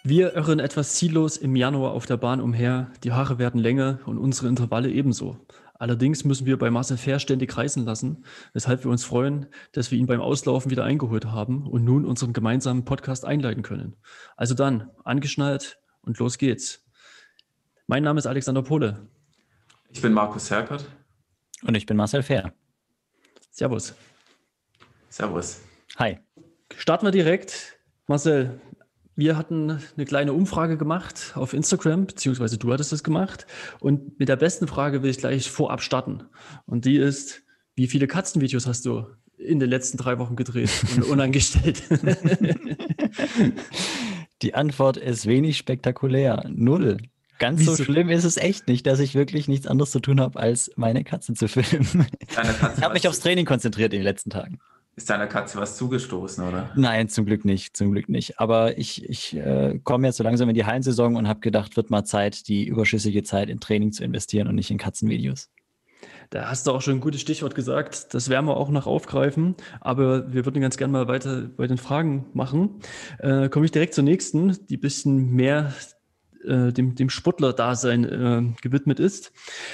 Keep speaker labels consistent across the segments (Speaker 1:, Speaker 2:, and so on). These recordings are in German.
Speaker 1: Wir irren etwas ziellos im Januar auf der Bahn umher, die Haare werden länger und unsere Intervalle ebenso. Allerdings müssen wir bei Marcel Fair ständig reißen lassen, weshalb wir uns freuen, dass wir ihn beim Auslaufen wieder eingeholt haben und nun unseren gemeinsamen Podcast einleiten können. Also dann, angeschnallt und los geht's. Mein Name ist Alexander Pohle.
Speaker 2: Ich bin Markus Herkert.
Speaker 3: Und ich bin Marcel Fair.
Speaker 1: Servus.
Speaker 2: Servus.
Speaker 3: Hi.
Speaker 1: Starten wir direkt. Marcel, wir hatten eine kleine Umfrage gemacht auf Instagram, beziehungsweise du hattest das gemacht. Und mit der besten Frage will ich gleich vorab starten. Und die ist, wie viele Katzenvideos hast du in den letzten 3 Wochen gedreht und unangestellt?
Speaker 3: Die Antwort ist wenig spektakulär. 0. Ganz so schlimm ist es echt nicht, dass ich wirklich nichts anderes zu tun habe, als meine Katze zu filmen. Ich habe mich aufs Training konzentriert in den letzten Tagen.
Speaker 2: Ist deiner Katze was zugestoßen, oder?
Speaker 3: Nein, zum Glück nicht, zum Glück nicht. Aber ich komme jetzt so langsam in die Hallensaison und habe gedacht, wird mal Zeit, die überschüssige Zeit in Training zu investieren und nicht in Katzenvideos.
Speaker 1: Da hast du auch schon ein gutes Stichwort gesagt. Das werden wir auch noch aufgreifen. Aber wir würden ganz gerne mal weiter bei den Fragen machen. Komme ich direkt zur nächsten, die ein bisschen mehr dem Sportler-Dasein gewidmet ist.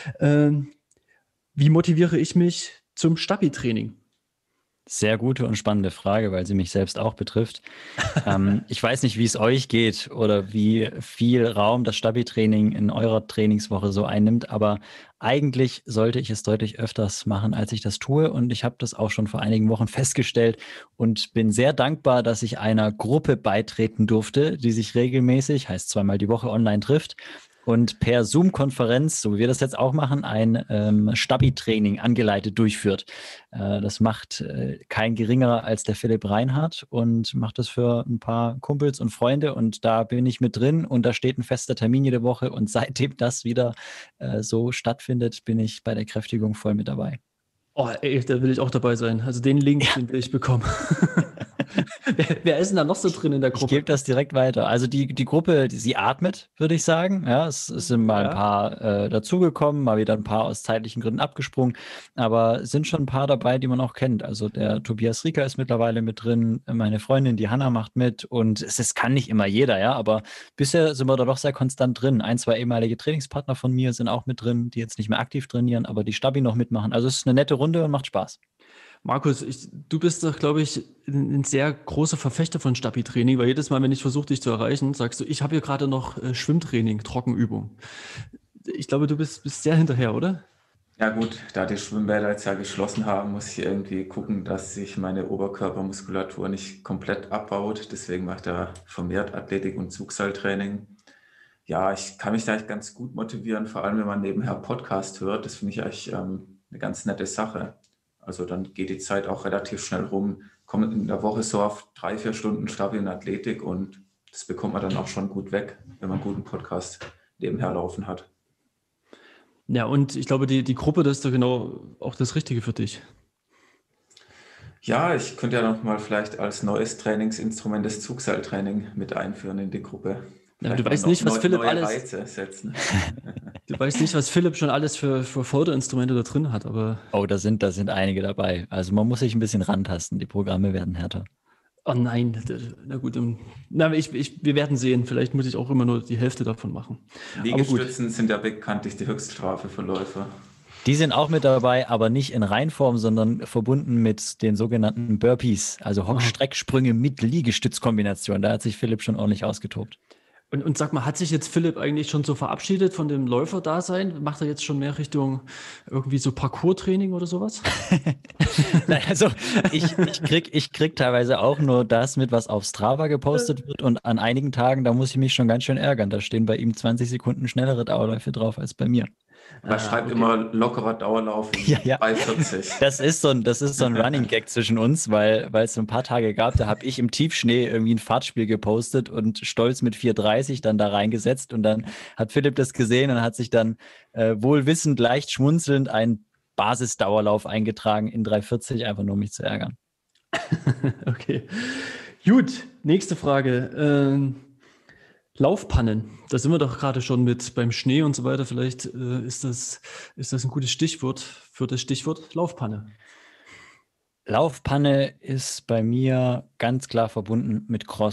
Speaker 1: Wie motiviere ich mich zum Stabi-Training?
Speaker 3: Sehr gute und spannende Frage, weil sie mich selbst auch betrifft. Ich weiß nicht, wie es euch geht oder wie viel Raum das Stabi-Training in eurer Trainingswoche so einnimmt, aber eigentlich sollte ich es deutlich öfters machen, als ich das tue. Und ich habe das auch schon vor einigen Wochen festgestellt und bin sehr dankbar, dass ich einer Gruppe beitreten durfte, die sich regelmäßig, heißt 2-mal die Woche, online trifft und per Zoom-Konferenz, so wie wir das jetzt auch machen, ein Stabi-Training angeleitet durchführt. Das macht kein geringerer als der Philipp Reinhardt und macht das für ein paar Kumpels und Freunde und da bin ich mit drin und da steht ein fester Termin jede Woche und seitdem das wieder so stattfindet, bin ich bei der Kräftigung voll mit dabei.
Speaker 1: Oh, ey, da will ich auch dabei sein. Also den Link, den will ich bekommen. Wer ist denn da noch so drin in der Gruppe?
Speaker 3: Ich gebe das direkt weiter. Also die Gruppe, sie atmet, würde ich sagen. Ja, es sind mal ein paar dazugekommen, mal wieder ein paar aus zeitlichen Gründen abgesprungen. Aber es sind schon ein paar dabei, die man auch kennt. Also der Tobias Rieker ist mittlerweile mit drin, meine Freundin, die Hanna, macht mit. Und es kann nicht immer jeder, ja. Aber bisher sind wir da doch sehr konstant drin. 1, 2 ehemalige Trainingspartner von mir sind auch mit drin, die jetzt nicht mehr aktiv trainieren, aber die Stabi noch mitmachen. Also es ist eine nette Runde und macht Spaß.
Speaker 1: Markus, du bist doch, glaube ich, ein sehr großer Verfechter von Stabi-Training, weil jedes Mal, wenn ich versuche, dich zu erreichen, sagst du, ich habe hier gerade noch Schwimmtraining, Trockenübung. Ich glaube, du bist sehr hinterher, oder?
Speaker 2: Ja gut, da die Schwimmbäder jetzt ja geschlossen haben, muss ich irgendwie gucken, dass sich meine Oberkörpermuskulatur nicht komplett abbaut. Deswegen mache ich da vermehrt Athletik- und Zugseiltraining. Ja, ich kann mich da echt ganz gut motivieren, vor allem wenn man nebenher Podcast hört. Das finde ich eigentlich eine ganz nette Sache. Also dann geht die Zeit auch relativ schnell rum, kommt in der Woche so auf 3-4 Stunden Stabi in Athletik und das bekommt man dann auch schon gut weg, wenn man einen guten Podcast nebenher laufen hat.
Speaker 1: Ja, und ich glaube, die Gruppe, das ist doch genau auch das Richtige für dich.
Speaker 2: Ja, ich könnte ja noch mal vielleicht als neues Trainingsinstrument das Zugseiltraining mit einführen in die Gruppe.
Speaker 1: Ja, du weißt nicht, was Philipp alles
Speaker 2: Reize setzen.
Speaker 1: Du weißt nicht, was Philipp schon alles für Förderinstrumente da drin hat, aber.
Speaker 3: Oh, da sind einige dabei. Also man muss sich ein bisschen rantasten. Die Programme werden härter.
Speaker 1: Oh nein, na gut. Wir werden sehen. Vielleicht muss ich auch immer nur die Hälfte davon machen.
Speaker 2: Liegestützen sind ja bekanntlich die Höchststrafe für Läufer.
Speaker 3: Die sind auch mit dabei, aber nicht in Reinform, sondern verbunden mit den sogenannten Burpees, also Hockstrecksprünge mit Liegestützkombination. Da hat sich Philipp schon ordentlich ausgetobt.
Speaker 1: Und sag mal, hat sich jetzt Philipp eigentlich schon so verabschiedet von dem Läuferdasein? Macht er jetzt schon mehr Richtung irgendwie so Parkour-Training oder sowas?
Speaker 3: Nein, also ich krieg teilweise auch nur das mit, was auf Strava gepostet wird und an einigen Tagen, da muss ich mich schon ganz schön ärgern. Da stehen bei ihm 20 Sekunden schnellere Dauerläufe drauf als bei mir.
Speaker 2: Er schreibt immer lockerer Dauerlauf bei 40.
Speaker 3: Das ist so ein Running Gag zwischen uns, weil es so ein paar Tage gab, da habe ich im Tiefschnee irgendwie ein Fahrtspiel gepostet und stolz mit 4:30 dann da reingesetzt und dann hat Philipp das gesehen und hat sich dann wohlwissend, leicht schmunzelnd einen Basisdauerlauf eingetragen in 3:40, einfach nur um mich zu ärgern.
Speaker 1: Okay, gut, nächste Frage. Laufpannen, da sind wir doch gerade schon mit beim Schnee und so weiter. Vielleicht ist das ein gutes Stichwort für das Stichwort Laufpanne.
Speaker 3: Laufpanne ist bei mir ganz klar verbunden mit Cross.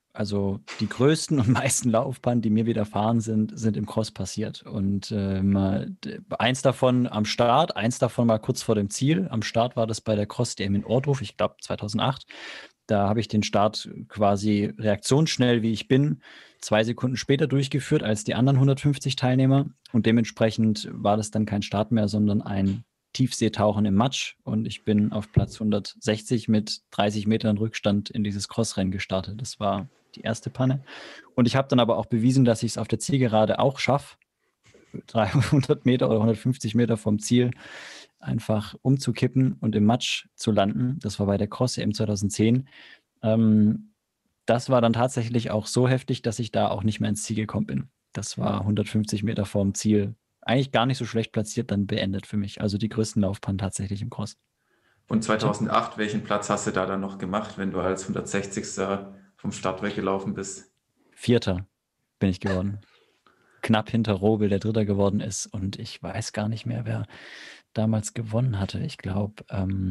Speaker 3: Also die größten und meisten Laufpannen, die mir widerfahren sind im Cross passiert. Und eins davon am Start, eins davon mal kurz vor dem Ziel. Am Start war das bei der Cross-DM in Ohrdruf, ich glaube 2008. Da habe ich den Start quasi reaktionsschnell, wie ich bin, 2 Sekunden später durchgeführt als die anderen 150 Teilnehmer. Und dementsprechend war das dann kein Start mehr, sondern ein Tiefseetauchen im Matsch. Und ich bin auf Platz 160 mit 30 Metern Rückstand in dieses Crossrennen gestartet. Das war die erste Panne. Und ich habe dann aber auch bewiesen, dass ich es auf der Zielgerade auch schaffe, 300 Meter oder 150 Meter vom Ziel einfach umzukippen und im Matsch zu landen. Das war bei der Cross-EM 2010. Das war dann tatsächlich auch so heftig, dass ich da auch nicht mehr ins Ziel gekommen bin. Das war 150 Meter vorm Ziel. Eigentlich gar nicht so schlecht platziert, dann beendet für mich. Also die größten Laufpannen tatsächlich im Cross.
Speaker 2: Und 2008, welchen Platz hast du da dann noch gemacht, wenn du als 160. vom Start weggelaufen bist?
Speaker 3: 4. bin ich geworden. Knapp hinter Robel, der Dritter geworden ist. Und ich weiß gar nicht mehr, wer damals gewonnen hatte. Ich glaube,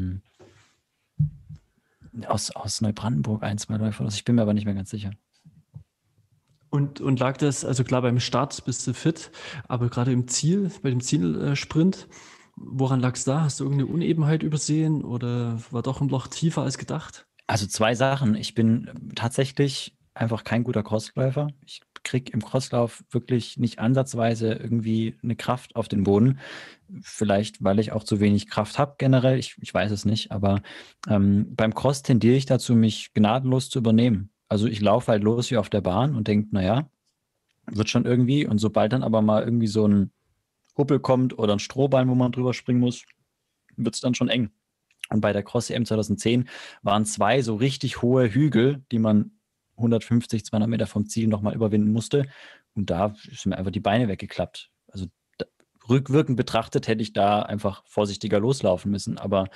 Speaker 3: aus Neubrandenburg 1, 2 Läufer. Ich bin mir aber nicht mehr ganz sicher.
Speaker 1: Und lag das, also klar, beim Start bist du fit, aber gerade im Ziel, bei dem Zielsprint, woran lag es da? Hast du irgendeine Unebenheit übersehen oder war doch ein Loch tiefer als gedacht?
Speaker 3: Also 2 Sachen. Ich bin tatsächlich einfach kein guter Crossläufer. Ich kriege im Crosslauf wirklich nicht ansatzweise irgendwie eine Kraft auf den Boden. Vielleicht, weil ich auch zu wenig Kraft habe generell. Ich weiß es nicht. Aber beim Cross tendiere ich dazu, mich gnadenlos zu übernehmen. Also ich laufe halt los wie auf der Bahn und denke, naja, wird schon irgendwie. Und sobald dann aber mal irgendwie so ein Huppel kommt oder ein Strohballen, wo man drüber springen muss, wird es dann schon eng. Und bei der Cross-EM 2010 waren 2 so richtig hohe Hügel, die man 150, 200 Meter vom Ziel nochmal überwinden musste. Und da sind mir einfach die Beine weggeklappt. Also rückwirkend betrachtet hätte ich da einfach vorsichtiger loslaufen müssen. Aber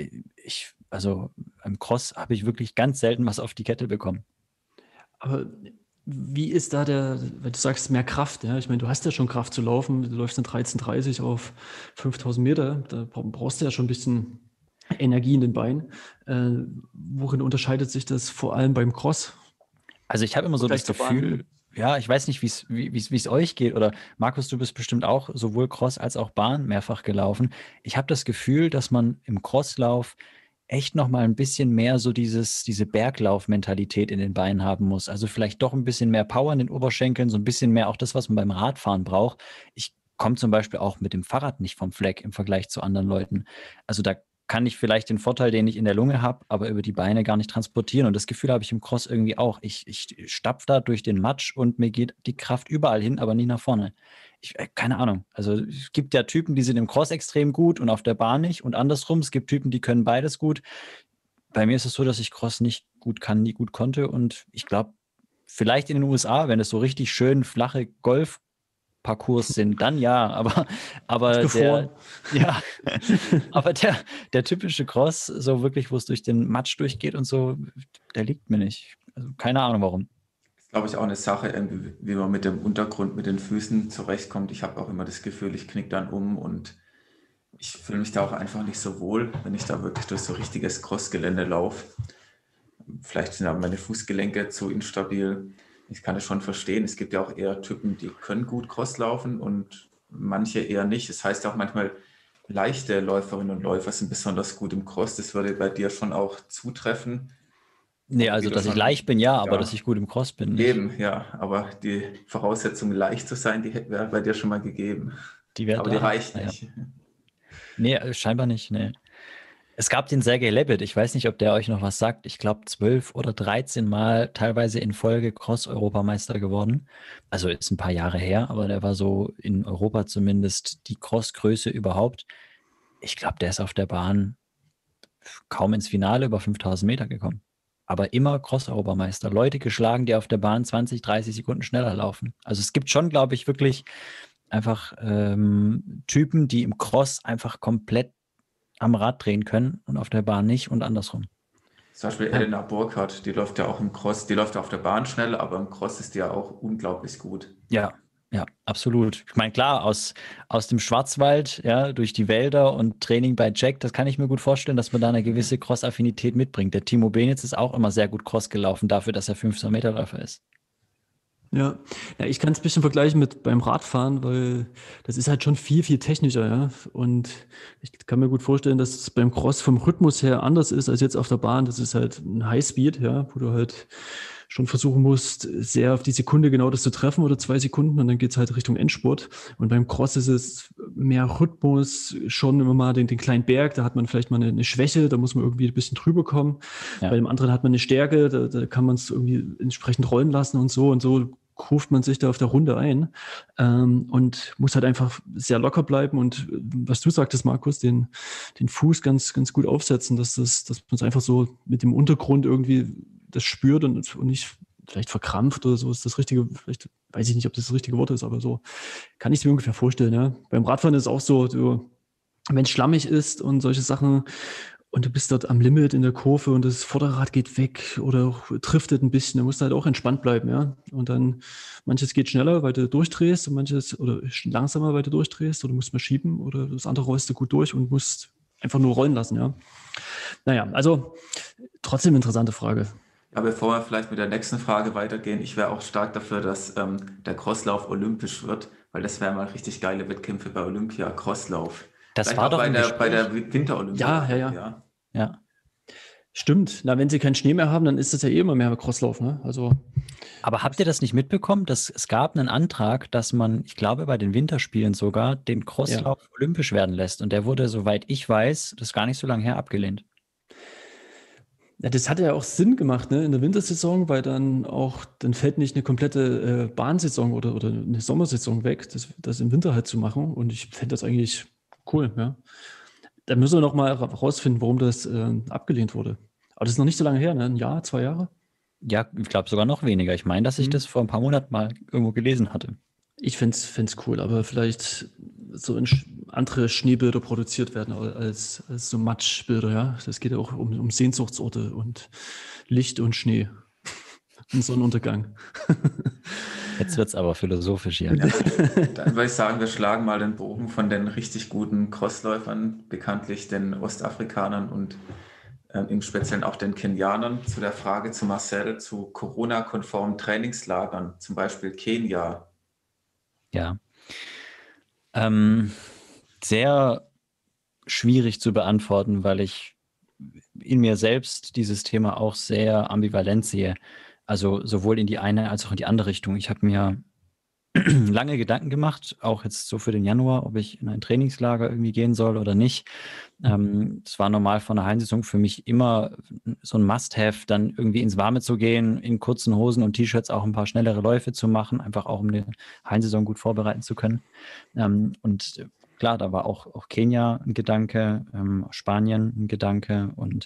Speaker 3: also im Cross habe ich wirklich ganz selten was auf die Kette bekommen.
Speaker 1: Aber wie ist da weil du sagst, mehr Kraft, ja? Ich meine, du hast ja schon Kraft zu laufen, du läufst in 13,30 auf 5000 Meter, da brauchst du ja schon ein bisschen Energie in den Beinen. Worin unterscheidet sich das vor allem beim Cross?
Speaker 3: Also ich habe immer so das Gefühl, ja, ich weiß nicht, wie es euch geht. Oder Markus, du bist bestimmt auch sowohl Cross als auch Bahn mehrfach gelaufen. Ich habe das Gefühl, dass man im Crosslauf echt noch mal ein bisschen mehr so diese Berglauf-Mentalität in den Beinen haben muss. Also vielleicht doch ein bisschen mehr Power in den Oberschenkeln, so ein bisschen mehr auch das, was man beim Radfahren braucht. Ich komme zum Beispiel auch mit dem Fahrrad nicht vom Fleck im Vergleich zu anderen Leuten. Also da kann ich vielleicht den Vorteil, den ich in der Lunge habe, aber über die Beine gar nicht transportieren. Und das Gefühl habe ich im Cross irgendwie auch. Ich stapfe da durch den Matsch und mir geht die Kraft überall hin, aber nicht nach vorne. Keine Ahnung. Also es gibt ja Typen, die sind im Cross extrem gut und auf der Bahn nicht. Und andersrum, es gibt Typen, die können beides gut. Bei mir ist es so, dass ich Cross nicht gut kann, nie gut konnte. Und ich glaube, vielleicht in den USA, wenn es so richtig schön flache Golfparcours sind, dann ja, aber der typische Cross, so wirklich, wo es durch den Matsch durchgeht und so, der liegt mir nicht. Also keine Ahnung warum.
Speaker 2: Das ist, glaube ich, auch eine Sache, wie man mit dem Untergrund, mit den Füßen zurechtkommt. Ich habe auch immer das Gefühl, ich knicke dann um und ich fühle mich da auch einfach nicht so wohl, wenn ich da wirklich durch so richtiges Crossgelände laufe. Vielleicht sind aber meine Fußgelenke zu instabil. Ich kann das schon verstehen. Es gibt ja auch eher Typen, die können gut Cross laufen und manche eher nicht. Das heißt auch manchmal, leichte Läuferinnen und Läufer sind besonders gut im Cross. Das würde bei dir schon auch zutreffen.
Speaker 3: Nee, also dass ich leicht bin, ja, aber dass ich gut im Cross bin, nicht.
Speaker 2: Eben, ja. Aber die Voraussetzung, leicht zu sein, die wäre bei dir schon mal gegeben. Aber die reicht nicht.
Speaker 3: Nee, scheinbar nicht, nee. Es gab den Sergej Lebbet, ich weiß nicht, ob der euch noch was sagt. Ich glaube 12 oder 13 Mal teilweise in Folge Cross-Europameister geworden. Also ist ein paar Jahre her, aber der war so in Europa zumindest die Cross-Größe überhaupt. Ich glaube, der ist auf der Bahn kaum ins Finale über 5000 Meter gekommen. Aber immer Cross-Europameister. Leute geschlagen, die auf der Bahn 20, 30 Sekunden schneller laufen. Also es gibt schon, glaube ich, wirklich einfach Typen, die im Cross einfach komplett am Rad drehen können und auf der Bahn nicht und andersrum.
Speaker 2: Zum Beispiel Elena Burkhardt, die läuft ja auch im Cross, die läuft auf der Bahn schnell, aber im Cross ist die ja auch unglaublich gut.
Speaker 3: Ja, Absolut. Ich meine, klar, aus dem Schwarzwald, ja, durch die Wälder und Training bei Jack, das kann ich mir gut vorstellen, dass man da eine gewisse Cross-Affinität mitbringt. Der Timo Benitz ist auch immer sehr gut Cross gelaufen, dafür, dass er 500-Meter-Läufer ist.
Speaker 1: Ja, ja, ich kann es ein bisschen vergleichen mit beim Radfahren, weil das ist halt schon viel, viel technischer, ja. Und ich kann mir gut vorstellen, dass es beim Cross vom Rhythmus her anders ist als jetzt auf der Bahn. Das ist halt ein Highspeed, ja, wo du halt schon versuchen musst, sehr auf die Sekunde genau das zu treffen oder 2 Sekunden und dann geht's halt Richtung Endspurt. Und beim Cross ist es mehr Rhythmus, schon immer mal den kleinen Berg, da hat man vielleicht mal eine Schwäche, da muss man irgendwie ein bisschen drüber kommen.
Speaker 3: Ja.
Speaker 1: Bei dem anderen hat man eine Stärke, da kann man es irgendwie entsprechend rollen lassen und so ruft man sich da auf der Runde ein und muss halt einfach sehr locker bleiben und was du sagtest, Markus, den Fuß ganz, ganz gut aufsetzen, dass man es einfach so mit dem Untergrund irgendwie das spürt und nicht vielleicht verkrampft oder so ist das richtige, vielleicht weiß ich nicht, ob das richtige Wort ist, aber so kann ich es mir ungefähr vorstellen. Ja. Beim Radfahren ist es auch so, wenn es schlammig ist und solche Sachen und du bist dort am Limit in der Kurve und das Vorderrad geht weg oder driftet ein bisschen, dann musst du halt auch entspannt bleiben, ja. Und dann, manches geht schneller, weil du durchdrehst und manches oder langsamer, weil du durchdrehst oder musst mal schieben oder das andere rollst du gut durch und musst einfach nur rollen lassen, ja. Naja, also trotzdem interessante Frage.
Speaker 2: Ja, bevor wir vielleicht mit der nächsten Frage weitergehen, ich wäre auch stark dafür, dass der Crosslauf olympisch wird, weil das wären mal richtig geile Wettkämpfe bei Olympia, Crosslauf.
Speaker 3: Das
Speaker 2: Vielleicht
Speaker 3: war
Speaker 2: auch
Speaker 3: doch
Speaker 2: bei der Winterolympiade.
Speaker 1: Ja. Stimmt. Na, wenn sie keinen Schnee mehr haben, dann ist das ja eh immer mehr Crosslauf, ne? Also.
Speaker 3: Aber habt ihr das nicht mitbekommen? Es gab einen Antrag, dass man, ich glaube, bei den Winterspielen sogar den Crosslauf olympisch werden lässt. Und der wurde, soweit ich weiß, das ist gar nicht so lange her, abgelehnt.
Speaker 1: Ja, das hat ja auch Sinn gemacht, ne, in der Wintersaison, weil dann fällt nicht eine komplette Bahnsaison oder eine Sommersaison weg, das im Winter halt zu machen. Und ich fände das eigentlich cool, ja. Da müssen wir noch mal rausfinden, warum das abgelehnt wurde. Aber das ist noch nicht so lange her, ne? 1 Jahr, 2 Jahre?
Speaker 3: Ja, ich glaube sogar noch weniger. Ich meine, dass ich das vor ein paar Monaten mal irgendwo gelesen hatte.
Speaker 1: Ich find's cool, aber vielleicht so andere Schneebilder produziert werden als so Matschbilder, ja. Das geht ja auch um Sehnsuchtsorte und Licht und Schnee und Sonnenuntergang.
Speaker 3: Jetzt wird es aber philosophisch hier.
Speaker 2: Ja, dann würde ich sagen, wir schlagen mal den Bogen von den richtig guten Crossläufern, bekanntlich den Ostafrikanern und im Speziellen auch den Kenianern, zu der Frage zu Marcel zu Corona-konformen Trainingslagern, zum Beispiel Kenia.
Speaker 3: Ja. Sehr schwierig zu beantworten, weil ich in mir selbst dieses Thema auch sehr ambivalent sehe. Also sowohl in die eine als auch in die andere Richtung. Ich habe mir lange Gedanken gemacht, auch jetzt so für den Januar, ob ich in ein Trainingslager irgendwie gehen soll oder nicht. Es war normal vor einer Hallensaison für mich immer so ein Must-Have, dann irgendwie ins Warme zu gehen, in kurzen Hosen und T-Shirts auch ein paar schnellere Läufe zu machen, einfach auch um die Hallensaison gut vorbereiten zu können. Und klar, da war auch Kenia ein Gedanke, Spanien ein Gedanke und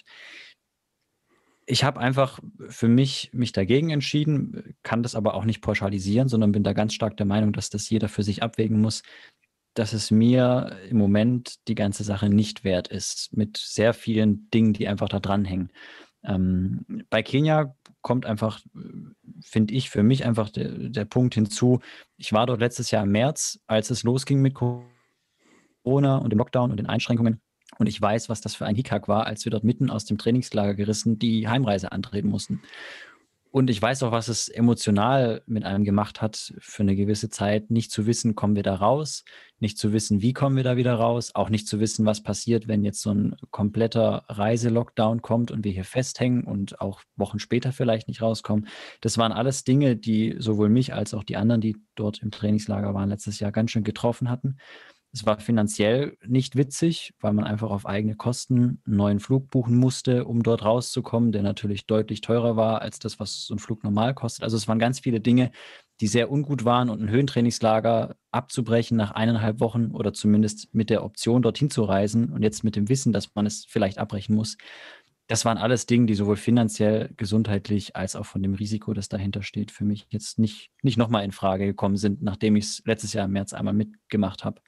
Speaker 3: ich habe einfach für mich dagegen entschieden, kann das aber auch nicht pauschalisieren, sondern bin da ganz stark der Meinung, dass das jeder für sich abwägen muss, dass es mir im Moment die ganze Sache nicht wert ist, mit sehr vielen Dingen, die einfach da dranhängen. Bei Kenia kommt einfach, finde ich, für mich einfach der Punkt hinzu, ich war dort letztes Jahr im März, als es losging mit Corona und dem Lockdown und den Einschränkungen. Und ich weiß, was das für ein Hickhack war, als wir dort mitten aus dem Trainingslager gerissen die Heimreise antreten mussten. Und ich weiß auch, was es emotional mit einem gemacht hat, für eine gewisse Zeit nicht zu wissen, kommen wir da raus, nicht zu wissen, wie kommen wir da wieder raus, auch nicht zu wissen, was passiert, wenn jetzt so ein kompletter Reiselockdown kommt und wir hier festhängen und auch Wochen später vielleicht nicht rauskommen. Das waren alles Dinge, die sowohl mich als auch die anderen, die dort im Trainingslager waren, letztes Jahr ganz schön getroffen hatten. Es war finanziell nicht witzig, weil man einfach auf eigene Kosten einen neuen Flug buchen musste, um dort rauszukommen, der natürlich deutlich teurer war als das, was so ein Flug normal kostet. Also es waren ganz viele Dinge, die sehr ungut waren und ein Höhentrainingslager abzubrechen nach 1,5 Wochen oder zumindest mit der Option, dorthin zu reisen und jetzt mit dem Wissen, dass man es vielleicht abbrechen muss. Das waren alles Dinge, die sowohl finanziell, gesundheitlich als auch von dem Risiko, das dahinter steht, für mich jetzt nicht nochmal in Frage gekommen sind, nachdem ich es letztes Jahr im März einmal mitgemacht habe.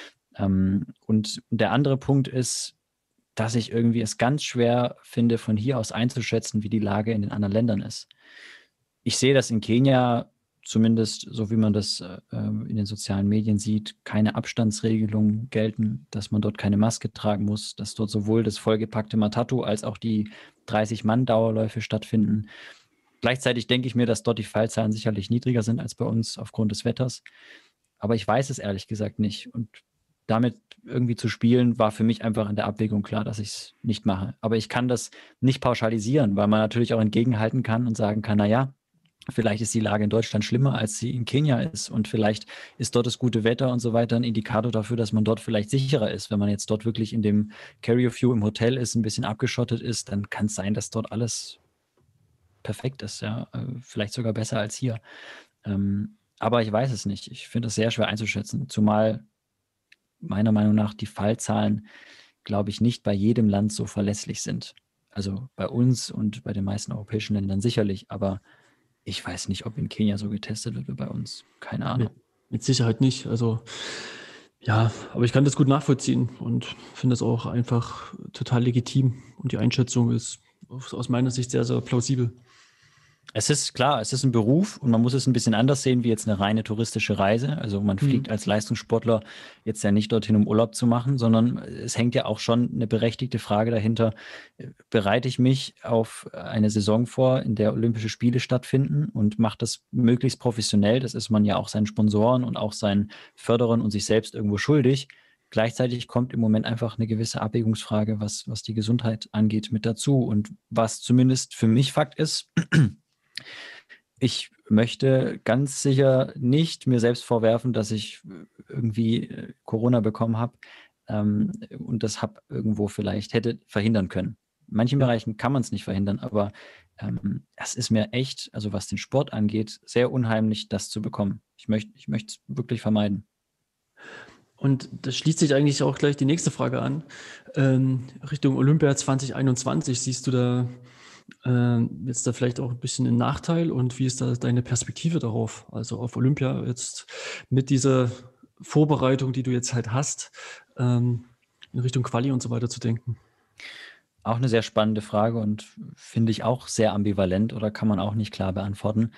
Speaker 3: Und der andere Punkt ist, dass ich irgendwie es ganz schwer finde, von hier aus einzuschätzen, wie die Lage in den anderen Ländern ist. Ich sehe das in Kenia zumindest so wie man das in den sozialen Medien sieht, keine Abstandsregelungen gelten, dass man dort keine Maske tragen muss, dass dort sowohl das vollgepackte Matatu als auch die 30-Mann-Dauerläufe stattfinden. Gleichzeitig denke ich mir, dass dort die Fallzahlen sicherlich niedriger sind als bei uns aufgrund des Wetters. Aber ich weiß es ehrlich gesagt nicht. Und damit irgendwie zu spielen, war für mich einfach in der Abwägung klar, dass ich es nicht mache. Aber ich kann das nicht pauschalisieren, weil man natürlich auch entgegenhalten kann und sagen kann, naja, vielleicht ist die Lage in Deutschland schlimmer, als sie in Kenia ist. Und vielleicht ist dort das gute Wetter und so weiter ein Indikator dafür, dass man dort vielleicht sicherer ist. Wenn man jetzt dort wirklich in dem Carry-of-View im Hotel ist, ein bisschen abgeschottet ist, dann kann es sein, dass dort alles perfekt ist. Ja? Vielleicht sogar besser als hier. Aber ich weiß es nicht. Ich finde es sehr schwer einzuschätzen. Zumal meiner Meinung nach die Fallzahlen, glaube ich, nicht bei jedem Land so verlässlich sind. Also bei uns und bei den meisten europäischen Ländern sicherlich, aber ich weiß nicht, ob in Kenia so getestet wird wie bei uns. Keine Ahnung.
Speaker 1: Mit Sicherheit nicht. Also ja, aber ich kann das gut nachvollziehen und finde das auch einfach total legitim. Und die Einschätzung ist aus meiner Sicht sehr, sehr plausibel.
Speaker 3: Es ist klar, es ist ein Beruf und man muss es ein bisschen anders sehen wie jetzt eine reine touristische Reise. Also man fliegt als Leistungssportler jetzt ja nicht dorthin, um Urlaub zu machen, sondern es hängt ja auch schon eine berechtigte Frage dahinter. Bereite ich mich auf eine Saison vor, in der Olympische Spiele stattfinden und mache das möglichst professionell? Das ist man ja auch seinen Sponsoren und auch seinen Förderern und sich selbst irgendwo schuldig. Gleichzeitig kommt im Moment einfach eine gewisse Abwägungsfrage, was die Gesundheit angeht, mit dazu. Und was zumindest für mich Fakt ist, ich möchte ganz sicher nicht mir selbst vorwerfen, dass ich irgendwie Corona bekommen habe und das habe irgendwo vielleicht hätte verhindern können. In manchen Bereichen kann man es nicht verhindern, aber es ist mir echt, also was den Sport angeht, sehr unheimlich, das zu bekommen. Ich möchte es wirklich vermeiden.
Speaker 1: Und das schließt sich eigentlich auch gleich die nächste Frage an. Richtung Olympia 2021, siehst du da jetzt da vielleicht auch ein bisschen einen Nachteil und wie ist da deine Perspektive darauf? Also auf Olympia jetzt mit dieser Vorbereitung, die du jetzt halt hast, in Richtung Quali und so weiter zu denken.
Speaker 3: Auch eine sehr spannende Frage und finde ich auch sehr ambivalent oder kann man auch nicht klar beantworten.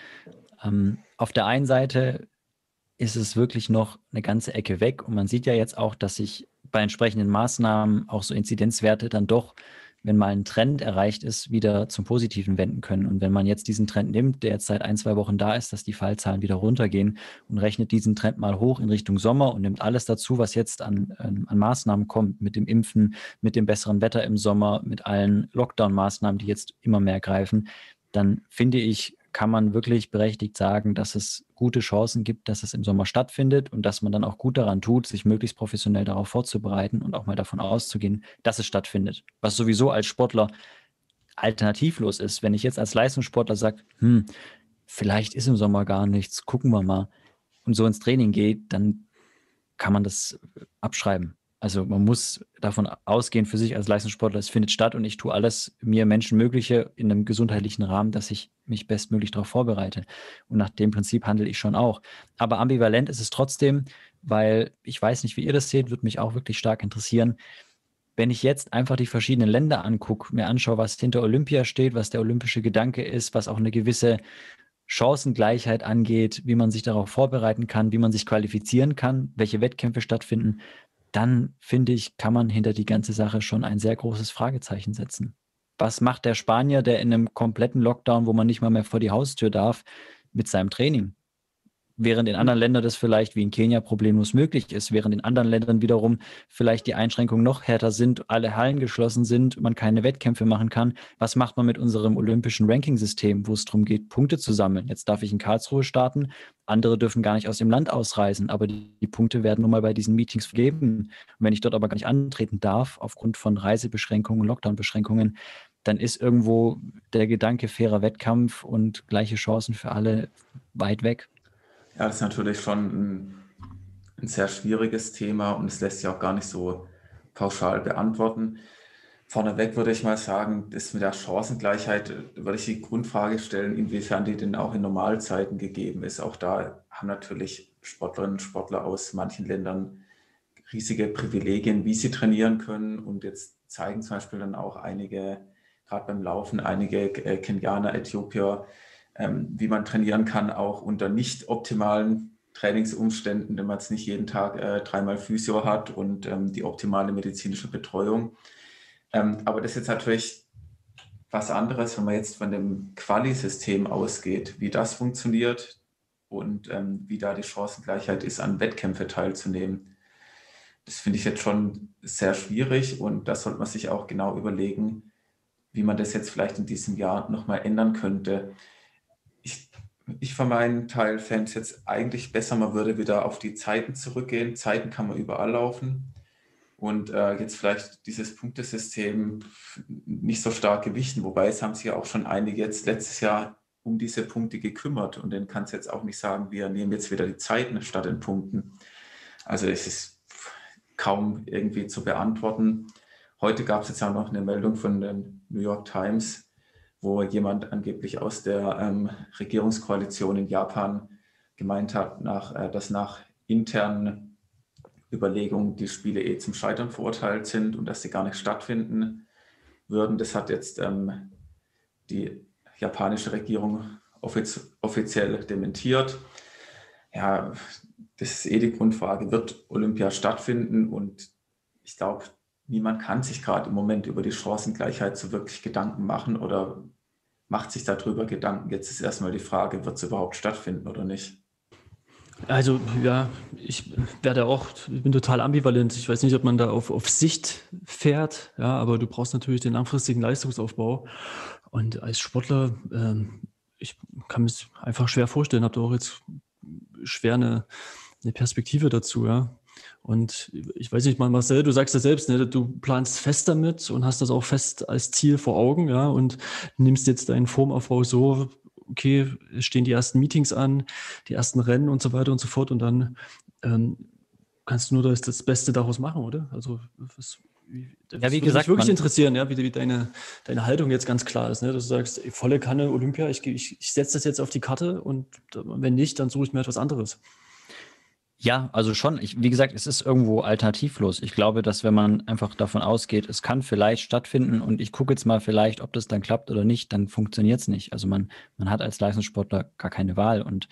Speaker 3: Auf der einen Seite ist es wirklich noch eine ganze Ecke weg und man sieht ja jetzt auch, dass sich bei entsprechenden Maßnahmen auch so Inzidenzwerte dann doch, wenn mal ein Trend erreicht ist, wieder zum Positiven wenden können. Und wenn man jetzt diesen Trend nimmt, der jetzt seit 1, 2 Wochen da ist, dass die Fallzahlen wieder runtergehen und rechnet diesen Trend mal hoch in Richtung Sommer und nimmt alles dazu, was jetzt an Maßnahmen kommt, mit dem Impfen, mit dem besseren Wetter im Sommer, mit allen Lockdown-Maßnahmen, die jetzt immer mehr greifen, dann finde ich, kann man wirklich berechtigt sagen, dass es gute Chancen gibt, dass es im Sommer stattfindet und dass man dann auch gut daran tut, sich möglichst professionell darauf vorzubereiten und auch mal davon auszugehen, dass es stattfindet. Was sowieso als Sportler alternativlos ist. Wenn ich jetzt als Leistungssportler sage, vielleicht ist im Sommer gar nichts, gucken wir mal, und so ins Training geht, dann kann man das abschreiben. Also man muss davon ausgehen für sich als Leistungssportler, es findet statt und ich tue alles mir Menschenmögliche in einem gesundheitlichen Rahmen, dass ich mich bestmöglich darauf vorbereite. Und nach dem Prinzip handle ich schon auch. Aber ambivalent ist es trotzdem, weil ich weiß nicht, wie ihr das seht, würde mich auch wirklich stark interessieren. Wenn ich jetzt einfach die verschiedenen Länder angucke, mir anschaue, was hinter Olympia steht, was der olympische Gedanke ist, was auch eine gewisse Chancengleichheit angeht, wie man sich darauf vorbereiten kann, wie man sich qualifizieren kann, welche Wettkämpfe stattfinden, dann finde ich, kann man hinter die ganze Sache schon ein sehr großes Fragezeichen setzen. Was macht der Spanier, der in einem kompletten Lockdown, wo man nicht mal mehr vor die Haustür darf, mit seinem Training? Während in anderen Ländern das vielleicht wie in Kenia problemlos möglich ist, während in anderen Ländern wiederum vielleicht die Einschränkungen noch härter sind, alle Hallen geschlossen sind, man keine Wettkämpfe machen kann. Was macht man mit unserem olympischen Ranking-System, wo es darum geht, Punkte zu sammeln? Jetzt darf ich in Karlsruhe starten, andere dürfen gar nicht aus dem Land ausreisen, aber die Punkte werden nun mal bei diesen Meetings vergeben. Und wenn ich dort aber gar nicht antreten darf, aufgrund von Reisebeschränkungen, Lockdown-Beschränkungen, dann ist irgendwo der Gedanke fairer Wettkampf und gleiche Chancen für alle weit weg.
Speaker 2: Ja, das ist natürlich schon ein sehr schwieriges Thema und es lässt sich auch gar nicht so pauschal beantworten. Vorneweg würde ich mal sagen, das mit der Chancengleichheit, würde ich die Grundfrage stellen, inwiefern die denn auch in Normalzeiten gegeben ist. Auch da haben natürlich Sportlerinnen und Sportler aus manchen Ländern riesige Privilegien, wie sie trainieren können. Und jetzt zeigen zum Beispiel dann auch einige, gerade beim Laufen, einige Kenianer, Äthiopier, wie man trainieren kann, auch unter nicht optimalen Trainingsumständen, wenn man jetzt nicht jeden Tag 3-mal Physio hat und die optimale medizinische Betreuung. Aber das ist jetzt natürlich was anderes, wenn man jetzt von dem Quali-System ausgeht, wie das funktioniert und wie da die Chancengleichheit ist, an Wettkämpfe teilzunehmen. Das finde ich jetzt schon sehr schwierig und da sollte man sich auch genau überlegen, wie man das jetzt vielleicht in diesem Jahr nochmal ändern könnte. Ich für meinen Teil fände es jetzt eigentlich besser, man würde wieder auf die Zeiten zurückgehen. Zeiten kann man überall laufen. Und jetzt vielleicht dieses Punktesystem nicht so stark gewichten, wobei es haben sich ja auch schon einige jetzt letztes Jahr um diese Punkte gekümmert und dann kann es jetzt auch nicht sagen, wir nehmen jetzt wieder die Zeiten statt den Punkten. Also es ist kaum irgendwie zu beantworten. Heute gab es jetzt auch noch eine Meldung von den New York Times, wo jemand angeblich aus der Regierungskoalition in Japan gemeint hat, dass nach internen Überlegungen die Spiele zum Scheitern verurteilt sind und dass sie gar nicht stattfinden würden. Das hat jetzt die japanische Regierung offiziell dementiert. Ja, das ist die Grundfrage, wird Olympia stattfinden? Und ich glaube, niemand kann sich gerade im Moment über die Chancengleichheit so wirklich Gedanken machen oder macht sich darüber Gedanken. Jetzt ist erstmal die Frage, wird es überhaupt stattfinden oder nicht?
Speaker 1: Also ja, ich bin total ambivalent. Ich weiß nicht, ob man da auf Sicht fährt, ja, aber du brauchst natürlich den langfristigen Leistungsaufbau. Und als Sportler, ich kann mir es einfach schwer vorstellen, habe da auch jetzt schwer eine Perspektive dazu, ja. Und ich weiß nicht, Marcel, du sagst ja selbst, ne, du planst fest damit und hast das auch fest als Ziel vor Augen, ja, und nimmst jetzt deinen Formaufbau so, okay, es stehen die ersten Meetings an, die ersten Rennen und so weiter und so fort und dann kannst du nur das Beste daraus machen, oder? Also das
Speaker 3: wie
Speaker 1: würde mich wirklich interessieren, ja, wie deine Haltung jetzt ganz klar ist, ne? Dass du sagst, ey, volle Kanne Olympia, ich setze das jetzt auf die Karte und wenn nicht, dann suche ich mir etwas anderes.
Speaker 3: Ja, also schon. Wie gesagt, es ist irgendwo alternativlos. Ich glaube, dass wenn man einfach davon ausgeht, es kann vielleicht stattfinden und ich gucke jetzt mal vielleicht, ob das dann klappt oder nicht, dann funktioniert es nicht. Also man hat als Leistungssportler gar keine Wahl. Und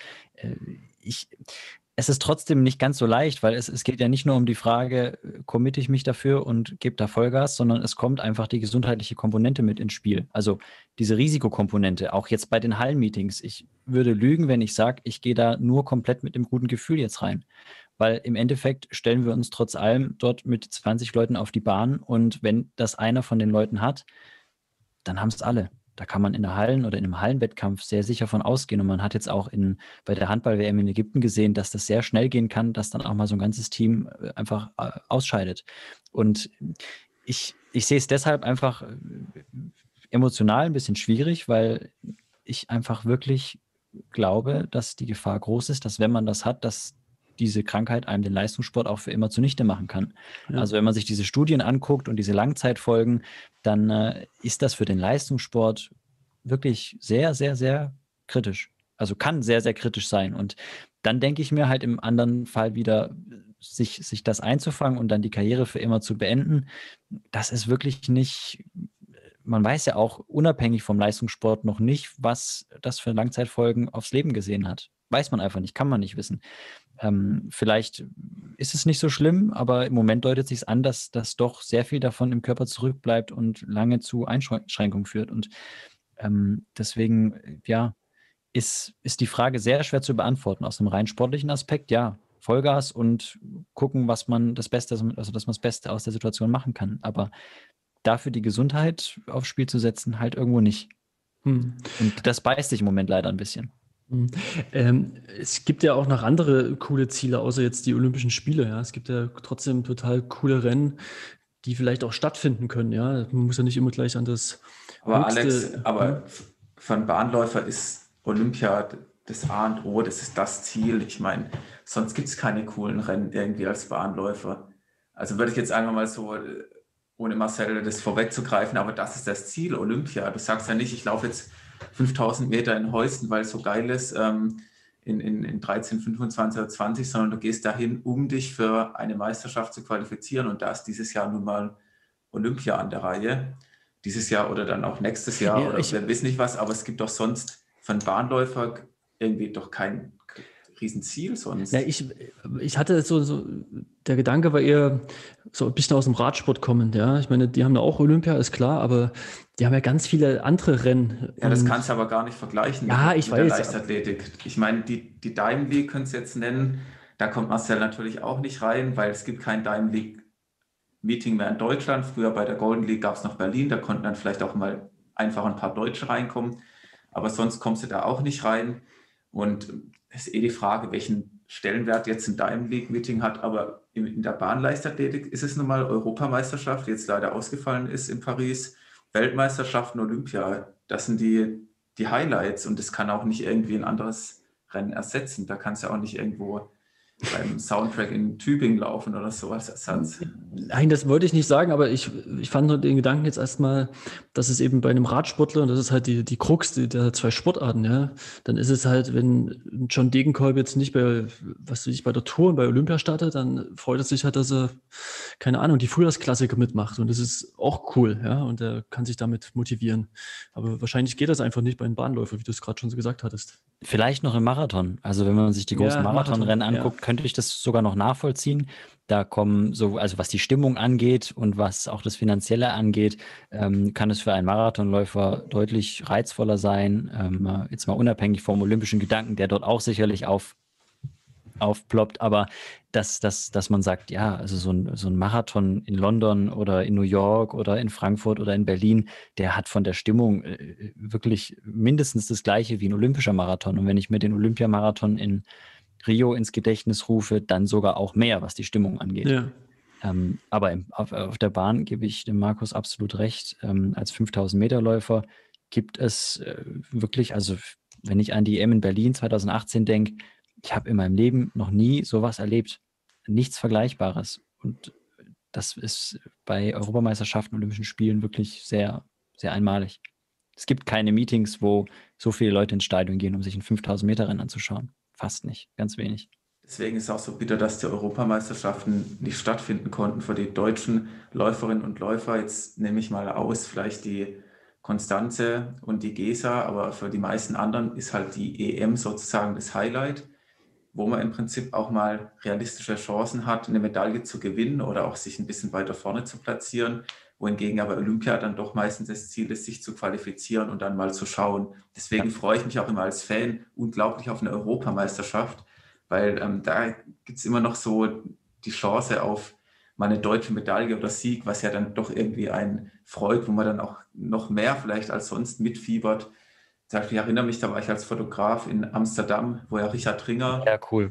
Speaker 3: es ist trotzdem nicht ganz so leicht, weil es geht ja nicht nur um die Frage, committe ich mich dafür und gebe da Vollgas, sondern es kommt einfach die gesundheitliche Komponente mit ins Spiel. Also diese Risikokomponente, auch jetzt bei den Hallenmeetings. Ich würde lügen, wenn ich sage, ich gehe da nur komplett mit dem guten Gefühl jetzt rein. Weil im Endeffekt stellen wir uns trotz allem dort mit 20 Leuten auf die Bahn und wenn das einer von den Leuten hat, dann haben es alle. Da kann man in der Hallen- oder in einem Hallenwettkampf sehr sicher von ausgehen. Und man hat jetzt auch bei der Handball-WM in Ägypten gesehen, dass das sehr schnell gehen kann, dass dann auch mal so ein ganzes Team einfach ausscheidet. Und ich sehe es deshalb einfach emotional ein bisschen schwierig, weil ich einfach wirklich glaube, dass die Gefahr groß ist, dass wenn man das hat, dass diese Krankheit einem den Leistungssport auch für immer zunichte machen kann. Ja. Also wenn man sich diese Studien anguckt und diese Langzeitfolgen, dann ist das für den Leistungssport wirklich sehr, sehr, sehr kritisch. Also kann sehr, sehr kritisch sein. Und dann denke ich mir halt im anderen Fall wieder, sich das einzufangen und dann die Karriere für immer zu beenden, das ist wirklich nicht, man weiß ja auch unabhängig vom Leistungssport noch nicht, was das für Langzeitfolgen aufs Leben gesehen hat. Weiß man einfach nicht, kann man nicht wissen. Vielleicht ist es nicht so schlimm, aber im Moment deutet sich an, dass doch sehr viel davon im Körper zurückbleibt und lange zu Einschränkungen führt. Und deswegen, ja, ist die Frage sehr schwer zu beantworten. Aus einem rein sportlichen Aspekt, ja, Vollgas und gucken, dass man das Beste aus der Situation machen kann. Aber dafür die Gesundheit aufs Spiel zu setzen, halt irgendwo nicht. Und das beißt sich im Moment leider ein bisschen.
Speaker 1: Es gibt ja auch noch andere coole Ziele, außer jetzt die Olympischen Spiele. Ja? Es gibt ja trotzdem total coole Rennen, die vielleicht auch stattfinden können. Ja? Man muss ja nicht immer gleich an das
Speaker 2: Aber höchste, Alex, für einen Bahnläufer ist Olympia das A und O, das ist das Ziel. Ich meine, sonst gibt es keine coolen Rennen irgendwie als Bahnläufer. Also würde ich jetzt einfach mal so, ohne Marcel das vorwegzugreifen, aber das ist das Ziel, Olympia. Du sagst ja nicht, ich laufe jetzt 5000 Meter in Heusden, weil es so geil ist, in 13, 25 oder 20, sondern du gehst dahin, um dich für eine Meisterschaft zu qualifizieren. Und da ist dieses Jahr nun mal Olympia an der Reihe. Dieses Jahr oder dann auch nächstes Jahr oder wir wissen nicht was, aber es gibt doch sonst für einen Bahnläufer irgendwie doch kein Riesenziel sonst.
Speaker 1: Ja, ich hatte der Gedanke war eher so ein bisschen aus dem Radsport kommend, ja. Ich meine, die haben ja auch Olympia, ist klar, aber die haben ja ganz viele andere Rennen.
Speaker 2: Ja, das kannst du aber gar nicht vergleichen
Speaker 1: ich
Speaker 2: mit der
Speaker 1: weiß.
Speaker 2: Leichtathletik. Ich meine, die Diamond League könnt ihr jetzt nennen, da kommt Marcel natürlich auch nicht rein, weil es gibt kein Diamond League Meeting mehr in Deutschland. Früher bei der Golden League gab es noch Berlin, da konnten dann vielleicht auch mal einfach ein paar Deutsche reinkommen, aber sonst kommst du da auch nicht rein. Und es ist die Frage, welchen Stellenwert jetzt ein Diamond League Meeting hat, aber in der Bahnleichtathletik ist es nun mal Europameisterschaft, die jetzt leider ausgefallen ist in Paris, Weltmeisterschaften, Olympia, das sind die Highlights und das kann auch nicht irgendwie ein anderes Rennen ersetzen. Da kannst du auch nicht irgendwo beim Soundtrack in Tübingen laufen oder so als Ersatz.
Speaker 1: Nein, das wollte ich nicht sagen, aber ich fand nur den Gedanken jetzt erstmal, dass es eben bei einem Radsportler, und das ist halt die Krux der zwei Sportarten, ja, dann ist es halt, wenn John Degenkolb jetzt nicht bei der Tour und bei Olympia startet, dann freut er sich halt, dass er, keine Ahnung, die Frühjahrsklassiker mitmacht und das ist auch cool, ja, und er kann sich damit motivieren. Aber wahrscheinlich geht das einfach nicht bei einem Bahnläufer, wie du es gerade schon so gesagt hattest.
Speaker 3: Vielleicht noch im Marathon. Also wenn man sich die großen Marathonrennen anguckt, könnte ich das sogar noch nachvollziehen. Da kommen also was die Stimmung angeht und was auch das Finanzielle angeht, kann es für einen Marathonläufer deutlich reizvoller sein. Jetzt mal unabhängig vom olympischen Gedanken, der dort auch sicherlich aufploppt, aber dass man sagt, ja, also so ein Marathon in London oder in New York oder in Frankfurt oder in Berlin, der hat von der Stimmung wirklich mindestens das Gleiche wie ein olympischer Marathon. Und wenn ich mir den Olympiamarathon in Rio ins Gedächtnis rufe, dann sogar auch mehr, was die Stimmung angeht.
Speaker 1: Ja.
Speaker 3: Aber auf der Bahn gebe ich dem Markus absolut recht. Als 5000-Meter-Läufer gibt es wirklich, also wenn ich an die EM in Berlin 2018 denke, ich habe in meinem Leben noch nie sowas erlebt. Nichts Vergleichbares. Und das ist bei Europameisterschaften, Olympischen Spielen wirklich sehr, sehr einmalig. Es gibt keine Meetings, wo so viele Leute ins Stadion gehen, um sich ein 5000-Meter-Rennen anzuschauen. Fast nicht, ganz wenig.
Speaker 2: Deswegen ist es auch so bitter, dass die Europameisterschaften nicht stattfinden konnten für die deutschen Läuferinnen und Läufer. Jetzt nehme ich mal aus, vielleicht die Constanze und die Gesa, aber für die meisten anderen ist halt die EM sozusagen das Highlight, wo man im Prinzip auch mal realistische Chancen hat, eine Medaille zu gewinnen oder auch sich ein bisschen weiter vorne zu platzieren, wohingegen aber Olympia dann doch meistens das Ziel ist, sich zu qualifizieren und dann mal zu schauen. Deswegen freue ich mich auch immer als Fan unglaublich auf eine Europameisterschaft, weil da gibt es immer noch so die Chance auf mal eine deutsche Medaille oder Sieg, was ja dann doch irgendwie einen freut, wo man dann auch noch mehr vielleicht als sonst mitfiebert. Ich erinnere mich, da war ich als Fotograf in Amsterdam, wo ja Richard Ringer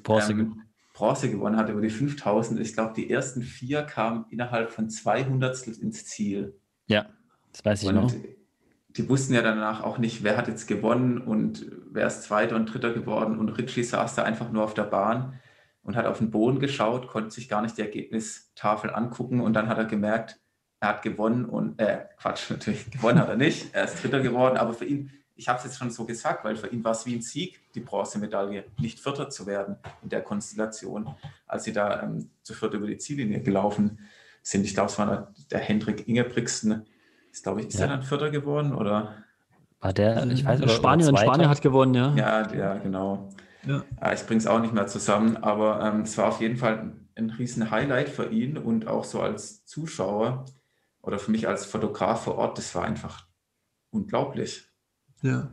Speaker 2: Bronze gewonnen hat über die 5000. Ich glaube, die ersten 4 kamen innerhalb von 200 ins Ziel.
Speaker 3: Ja, das weiß ich noch.
Speaker 2: Die wussten ja danach auch nicht, wer hat jetzt gewonnen und wer ist Zweiter und Dritter geworden. Und Richie saß da einfach nur auf der Bahn und hat auf den Boden geschaut, konnte sich gar nicht die Ergebnistafel angucken. Und dann hat er gemerkt, er hat gewonnen und, natürlich, gewonnen hat er nicht. Er ist Dritter geworden, aber für ihn, ich habe es jetzt schon so gesagt, weil für ihn war es wie ein Sieg, die Bronzemedaille, nicht Vierter zu werden in der Konstellation, als sie da zu viert über die Ziellinie gelaufen sind. Ich glaube, es war der Hendrik Ingebrigtsen, ist er dann Vierter geworden, oder?
Speaker 3: War der, ich weiß nicht,
Speaker 1: Spanier hat gewonnen, ja.
Speaker 2: Ja, genau.
Speaker 1: Ja.
Speaker 2: Ich bringe es auch nicht mehr zusammen, aber es war auf jeden Fall ein riesen Highlight für ihn und auch so als Zuschauer oder für mich als Fotograf vor Ort, das war einfach unglaublich.
Speaker 1: Ja.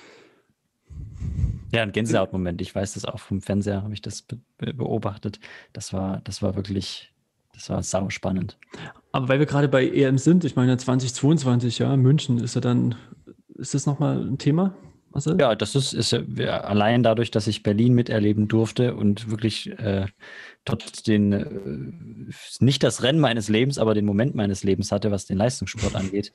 Speaker 3: Ja, ein Gänsehautmoment. Ich weiß das auch vom Fernseher, habe ich das beobachtet. Das war wirklich, das war sau spannend.
Speaker 1: Aber weil wir gerade bei EM sind, ich meine 2022, ja, München, ist das nochmal ein Thema? Marcel?
Speaker 3: Ja, das ist ja allein dadurch, dass ich Berlin miterleben durfte und wirklich dort nicht das Rennen meines Lebens, aber den Moment meines Lebens hatte, was den Leistungssport angeht.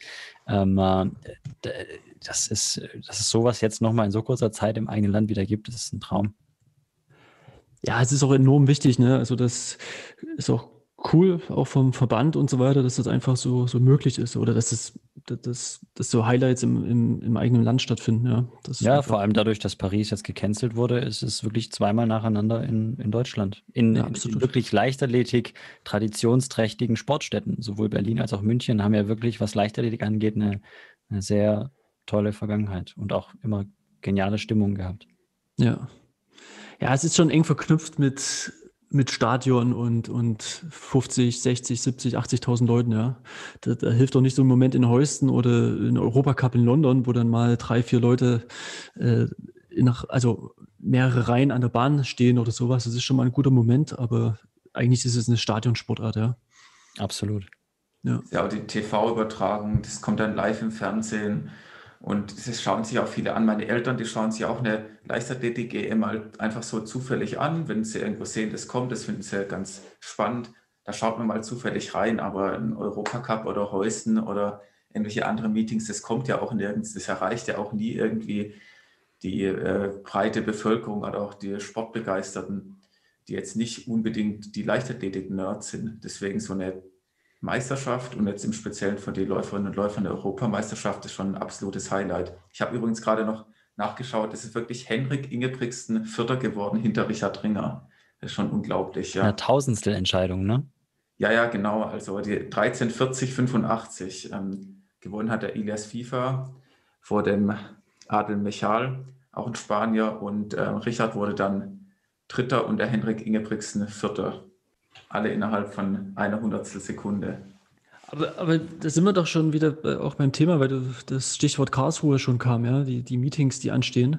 Speaker 3: Dass es sowas jetzt nochmal in so kurzer Zeit im eigenen Land wieder gibt, das ist ein Traum.
Speaker 1: Ja, es ist auch enorm wichtig, ne? Also das ist auch cool, auch vom Verband und so weiter, dass das einfach so möglich ist oder dass so Highlights im eigenen Land stattfinden. Ja,
Speaker 3: ja, vor allem dadurch, dass Paris jetzt gecancelt wurde, ist es wirklich zweimal nacheinander in Deutschland. In wirklich Leichtathletik, traditionsträchtigen Sportstätten. Sowohl Berlin als auch München haben ja wirklich, was Leichtathletik angeht, eine sehr tolle Vergangenheit und auch immer geniale Stimmung gehabt.
Speaker 1: Ja. Ja, es ist schon eng verknüpft mit Stadion und 50, 60, 70, 80.000 Leuten, ja. Da hilft doch nicht so ein Moment in Heusden oder in Europacup in London, wo dann mal 3, 4 Leute also mehrere Reihen an der Bahn stehen oder sowas. Das ist schon mal ein guter Moment, aber eigentlich ist es eine Stadionsportart, ja.
Speaker 3: Absolut.
Speaker 1: Ja.
Speaker 2: Ja, auch die TV-Übertragung, das kommt dann live im Fernsehen und das schauen sich auch viele an. Meine Eltern, die schauen sich auch eine Leichtathletik-EM halt einfach so zufällig an, wenn sie irgendwo sehen, das kommt, das finden sie ganz spannend. Da schaut man mal zufällig rein, aber ein Europacup oder Heusden oder irgendwelche andere Meetings, das kommt ja auch nirgends, das erreicht ja auch nie irgendwie die breite Bevölkerung oder auch die Sportbegeisterten, die jetzt nicht unbedingt die Leichtathletik-Nerds sind. Deswegen so eine Meisterschaft und jetzt im Speziellen für die Läuferinnen und Läufer eine Europameisterschaft ist schon ein absolutes Highlight. Ich habe übrigens gerade noch nachgeschaut, es ist wirklich Henrik Ingebrigtsen Vierter geworden hinter Richard Ringer. Das ist schon unglaublich, ja.
Speaker 3: Eine Tausendstel-Entscheidung, ne?
Speaker 2: Ja, genau. Also die 13:40,85 gewonnen hat der Ilias Fifa vor dem Adel Mechal, auch ein Spanier. Und Richard wurde dann Dritter und der Henrik Ingebrigtsen Vierter. Alle innerhalb von einer Hundertstel Sekunde.
Speaker 1: Aber da sind wir doch schon wieder auch beim Thema, weil das Stichwort Karlsruhe schon kam, ja, die Meetings, die anstehen.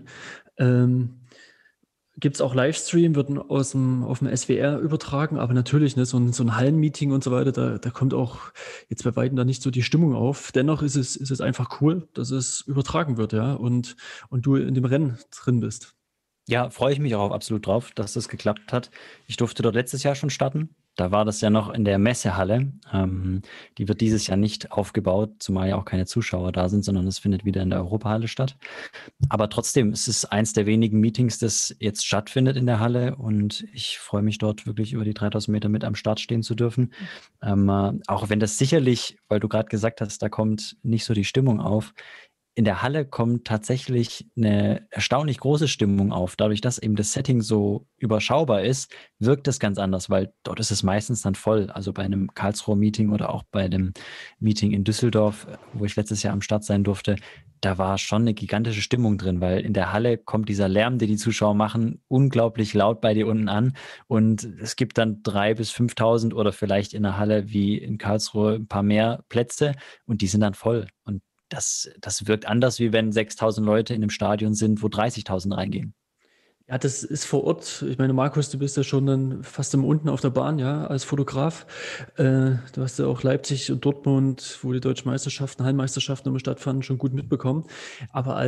Speaker 1: Gibt es auch Livestream, wird auf dem SWR übertragen, aber natürlich, ne, so ein Hallenmeeting und so weiter, da kommt auch jetzt bei Weitem da nicht so die Stimmung auf. Dennoch ist es einfach cool, dass es übertragen wird, ja, und du in dem Rennen drin bist.
Speaker 3: Ja, freue ich mich auch absolut drauf, dass das geklappt hat. Ich durfte dort letztes Jahr schon starten. Da war das ja noch in der Messehalle. Die wird dieses Jahr nicht aufgebaut, zumal ja auch keine Zuschauer da sind, sondern es findet wieder in der Europahalle statt. Aber trotzdem, es ist eins der wenigen Meetings, das jetzt stattfindet in der Halle und ich freue mich dort wirklich über die 3000 Meter mit am Start stehen zu dürfen. Auch wenn das sicherlich, weil du gerade gesagt hast, da kommt nicht so die Stimmung auf. In der Halle kommt tatsächlich eine erstaunlich große Stimmung auf. Dadurch, dass eben das Setting so überschaubar ist, wirkt es ganz anders, weil dort ist es meistens dann voll. Also bei einem Karlsruhe-Meeting oder auch bei dem Meeting in Düsseldorf, wo ich letztes Jahr am Start sein durfte, da war schon eine gigantische Stimmung drin, weil in der Halle kommt dieser Lärm, den die Zuschauer machen, unglaublich laut bei dir unten an. Und es gibt dann 3.000 bis 5.000 oder vielleicht in der Halle wie in Karlsruhe ein paar mehr Plätze und die sind dann voll. Und das wirkt anders, wie wenn 6.000 Leute in einem Stadion sind, wo 30.000 reingehen.
Speaker 1: Ja, das ist vor Ort. Ich meine, Markus, du bist ja schon dann fast im unten auf der Bahn, ja, als Fotograf. Du hast ja auch Leipzig und Dortmund, wo die deutschen Meisterschaften, Hallenmeisterschaften immer stattfanden, schon gut mitbekommen. Aber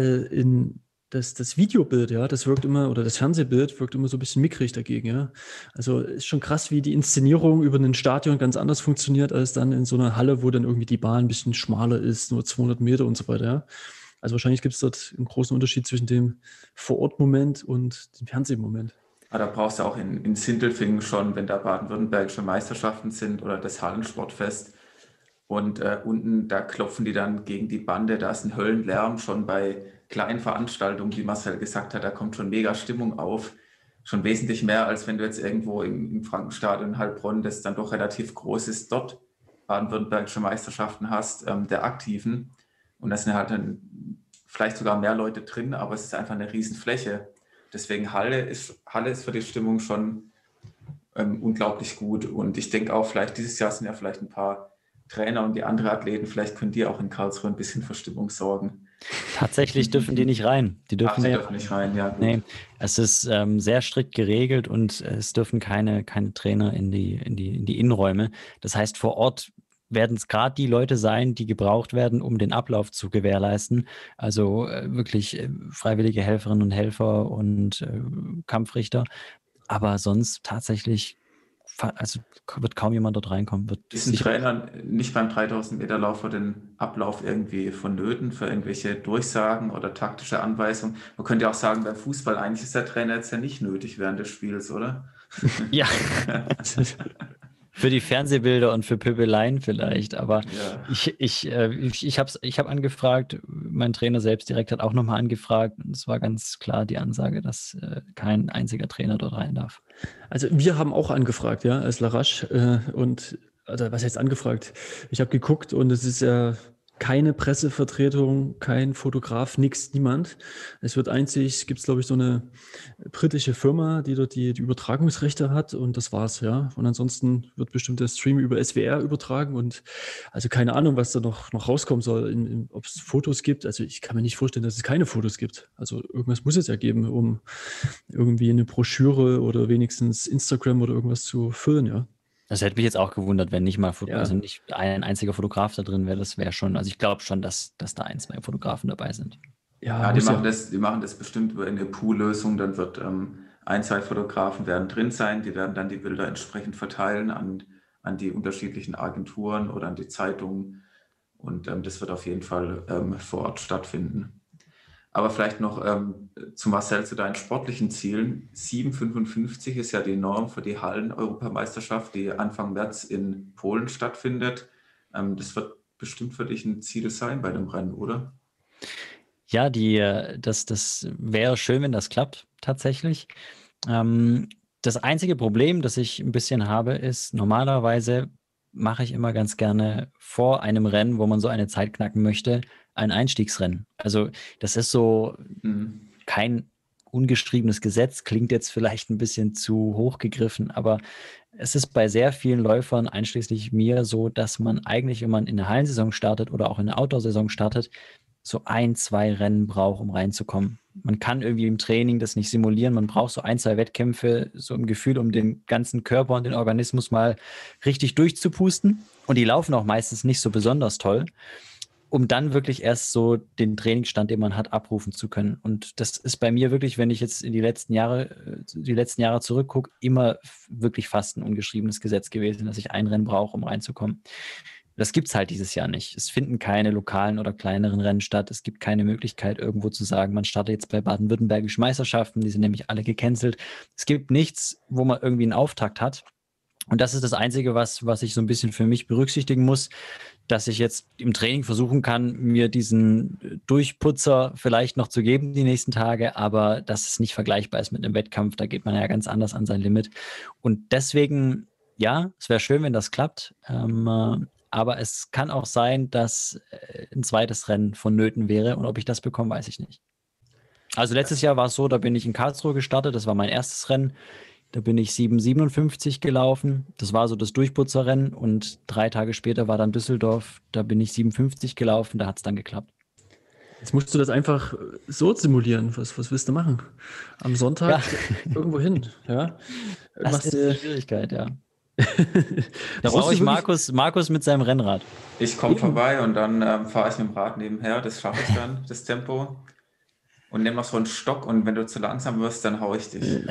Speaker 1: das Videobild, ja, das wirkt immer, oder das Fernsehbild wirkt immer so ein bisschen mickrig dagegen, ja. Also ist schon krass, wie die Inszenierung über ein Stadion ganz anders funktioniert, als dann in so einer Halle, wo dann irgendwie die Bahn ein bisschen schmaler ist, nur 200 Meter und so weiter, ja. Also wahrscheinlich gibt es dort einen großen Unterschied zwischen dem Vor-Ort-Moment und dem Fernsehmoment.
Speaker 2: Aber da brauchst du auch in Sindelfingen schon, wenn da baden-württembergische Meisterschaften sind oder das Hallensportfest. Und unten, da klopfen die dann gegen die Bande, da ist ein Höllenlärm schon bei kleinen Veranstaltungen, wie Marcel gesagt hat, da kommt schon mega Stimmung auf. Schon wesentlich mehr, als wenn du jetzt irgendwo im Frankenstadion in Heilbronn, das dann doch relativ groß ist, dort baden-württembergische Meisterschaften hast, der Aktiven. Und da sind halt dann vielleicht sogar mehr Leute drin, aber es ist einfach eine Riesenfläche. Deswegen Halle ist für die Stimmung schon unglaublich gut. Und ich denke auch, vielleicht dieses Jahr sind ja vielleicht ein paar Trainer und die anderen Athleten, vielleicht können die auch in Karlsruhe ein bisschen für Stimmung sorgen.
Speaker 3: Tatsächlich dürfen die nicht rein. Die dürfen
Speaker 2: nicht rein, ja. Gut.
Speaker 3: Nee, es ist sehr strikt geregelt und es dürfen keine Trainer in die Innenräume. Das heißt, vor Ort werden es gerade die Leute sein, die gebraucht werden, um den Ablauf zu gewährleisten. Also wirklich freiwillige Helferinnen und Helfer und Kampfrichter. Aber sonst tatsächlich wird kaum jemand dort reinkommen.
Speaker 2: Ist ein Trainer nicht beim 3000 Meter Lauf für den Ablauf irgendwie vonnöten, für irgendwelche Durchsagen oder taktische Anweisungen? Man könnte ja auch sagen, beim Fußball eigentlich ist der Trainer jetzt ja nicht nötig während des Spiels, oder?
Speaker 3: Ja. Für die Fernsehbilder und für Pöbeleien vielleicht, aber ja. Ich habe angefragt, mein Trainer selbst direkt hat auch nochmal angefragt und es war ganz klar die Ansage, dass kein einziger Trainer dort rein darf.
Speaker 1: Also wir haben auch angefragt, ja, als Larache und also was heißt angefragt? Ich habe geguckt und es ist ja keine Pressevertretung, kein Fotograf, niemand. Es wird einzig, gibt es glaube ich so eine britische Firma, die dort die Übertragungsrechte hat und das war's, ja. Und ansonsten wird bestimmt der Stream über SWR übertragen und also keine Ahnung, was da noch rauskommen soll, ob es Fotos gibt. Also ich kann mir nicht vorstellen, dass es keine Fotos gibt. Also irgendwas muss es ja geben, um irgendwie eine Broschüre oder wenigstens Instagram oder irgendwas zu füllen, ja.
Speaker 3: Das hätte mich jetzt auch gewundert, wenn nicht mal
Speaker 1: Ja.
Speaker 3: also nicht ein einziger Fotograf da drin wäre. Das wäre schon, also ich glaube schon, dass da 1, 2 Fotografen dabei sind.
Speaker 2: Ja, die machen das bestimmt über eine Pool-Lösung. Dann wird 1, 2 Fotografen werden drin sein. Die werden dann die Bilder entsprechend verteilen an die unterschiedlichen Agenturen oder an die Zeitungen. Und das wird auf jeden Fall vor Ort stattfinden. Aber vielleicht noch zu Marcel, zu deinen sportlichen Zielen. 7,55 ist ja die Norm für die Hallen-Europameisterschaft, die Anfang März in Polen stattfindet. Das wird bestimmt für dich ein Ziel sein bei dem Rennen, oder?
Speaker 3: Ja, das wäre schön, wenn das klappt, tatsächlich. Das einzige Problem, das ich ein bisschen habe, ist, normalerweise mache ich immer ganz gerne vor einem Rennen, wo man so eine Zeit knacken möchte, ein Einstiegsrennen. Also das ist so kein ungeschriebenes Gesetz, klingt jetzt vielleicht ein bisschen zu hoch gegriffen, aber es ist bei sehr vielen Läufern, einschließlich mir, so, dass man eigentlich, wenn man in eine Hallensaison startet oder auch in eine Outdoor-Saison startet, so 1, 2 Rennen braucht, um reinzukommen. Man kann irgendwie im Training das nicht simulieren. Man braucht so 1, 2 Wettkämpfe, so im Gefühl, um den ganzen Körper und den Organismus mal richtig durchzupusten. Und die laufen auch meistens nicht so besonders toll, um dann wirklich erst so den Trainingsstand, den man hat, abrufen zu können. Und das ist bei mir wirklich, wenn ich jetzt in die letzten Jahre zurückgucke, immer wirklich fast ein ungeschriebenes Gesetz gewesen, dass ich ein Rennen brauche, um reinzukommen. Das gibt es halt dieses Jahr nicht. Es finden keine lokalen oder kleineren Rennen statt. Es gibt keine Möglichkeit, irgendwo zu sagen, man startet jetzt bei baden-württembergischen Meisterschaften, die sind nämlich alle gecancelt. Es gibt nichts, wo man irgendwie einen Auftakt hat. Und das ist das Einzige, was ich so ein bisschen für mich berücksichtigen muss, dass ich jetzt im Training versuchen kann, mir diesen Durchputzer vielleicht noch zu geben die nächsten Tage, aber dass es nicht vergleichbar ist mit einem Wettkampf. Da geht man ja ganz anders an sein Limit. Und deswegen, ja, es wäre schön, wenn das klappt. Aber es kann auch sein, dass ein zweites Rennen vonnöten wäre. Und ob ich das bekomme, weiß ich nicht. Also letztes Jahr war es so, da bin ich in Karlsruhe gestartet. Das war mein erstes Rennen. Da bin ich 7,57 gelaufen. Das war so das Durchputzerrennen. Und 3 Tage später war dann Düsseldorf. Da bin ich 7,50 gelaufen. Da hat es dann geklappt.
Speaker 1: Jetzt musst du das einfach so simulieren. Was willst du machen? Am Sonntag irgendwo hin. Ja?
Speaker 3: Das ist die Schwierigkeit, ja. Da brauche ich Markus mit seinem Rennrad.
Speaker 2: Ich komme vorbei und dann fahre ich mit dem Rad nebenher. Das schaffe ich dann, das Tempo. Und nehme noch so einen Stock und wenn du zu langsam wirst, dann haue ich dich.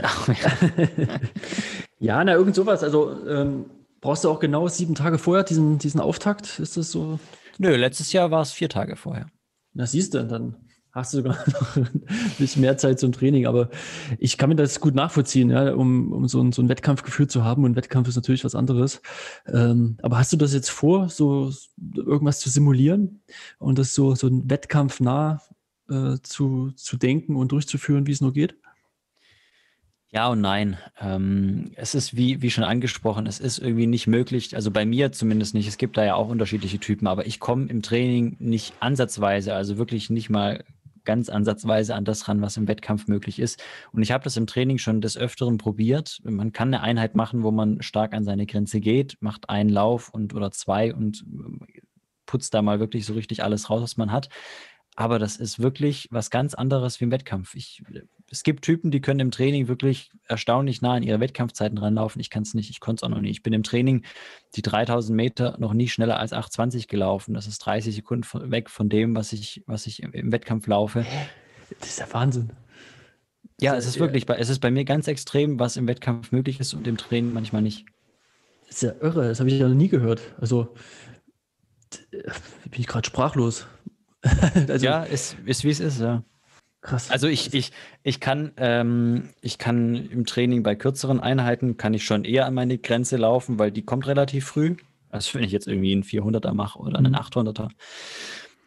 Speaker 1: Ja, na, irgend sowas. Also brauchst du auch genau 7 Tage vorher diesen Auftakt? Ist das so?
Speaker 3: Nö, letztes Jahr war es 4 Tage vorher.
Speaker 1: Na, siehst du, dann hast du sogar noch ein bisschen mehr Zeit zum Training. Aber ich kann mir das gut nachvollziehen, ja, um so ein Wettkampfgefühl zu haben. Und Wettkampf ist natürlich was anderes. Aber hast du das jetzt vor, so irgendwas zu simulieren und das so ein Wettkampf nah zu denken und durchzuführen, wie es nur geht?
Speaker 3: Ja und nein. Es ist wie schon angesprochen, es ist irgendwie nicht möglich, also bei mir zumindest nicht. Es gibt da ja auch unterschiedliche Typen, aber ich komme im Training nicht ansatzweise, also wirklich nicht mal ganz ansatzweise an das ran, was im Wettkampf möglich ist. Und ich habe das im Training schon des Öfteren probiert. Man kann eine Einheit machen, wo man stark an seine Grenze geht, macht einen Lauf oder 2 und putzt da mal wirklich so richtig alles raus, was man hat. Aber das ist wirklich was ganz anderes wie im Wettkampf. Es gibt Typen, die können im Training wirklich erstaunlich nah an ihre Wettkampfzeiten ranlaufen. Ich kann es nicht, ich konnte es auch noch nie. Ich bin im Training die 3000 Meter noch nie schneller als 8,20 gelaufen. Das ist 30 Sekunden weg von dem, was ich im Wettkampf laufe.
Speaker 1: Das ist ja Wahnsinn.
Speaker 3: Ja, es ist bei mir ganz extrem, was im Wettkampf möglich ist und im Training manchmal nicht.
Speaker 1: Das ist ja irre, das habe ich ja noch nie gehört. Also bin ich gerade sprachlos.
Speaker 3: Also, ja, ist wie es ist, ja. Krass. Also ich kann im Training bei kürzeren Einheiten kann ich schon eher an meine Grenze laufen, weil die kommt relativ früh. Also wenn ich jetzt irgendwie einen 400er mache oder einen 800er.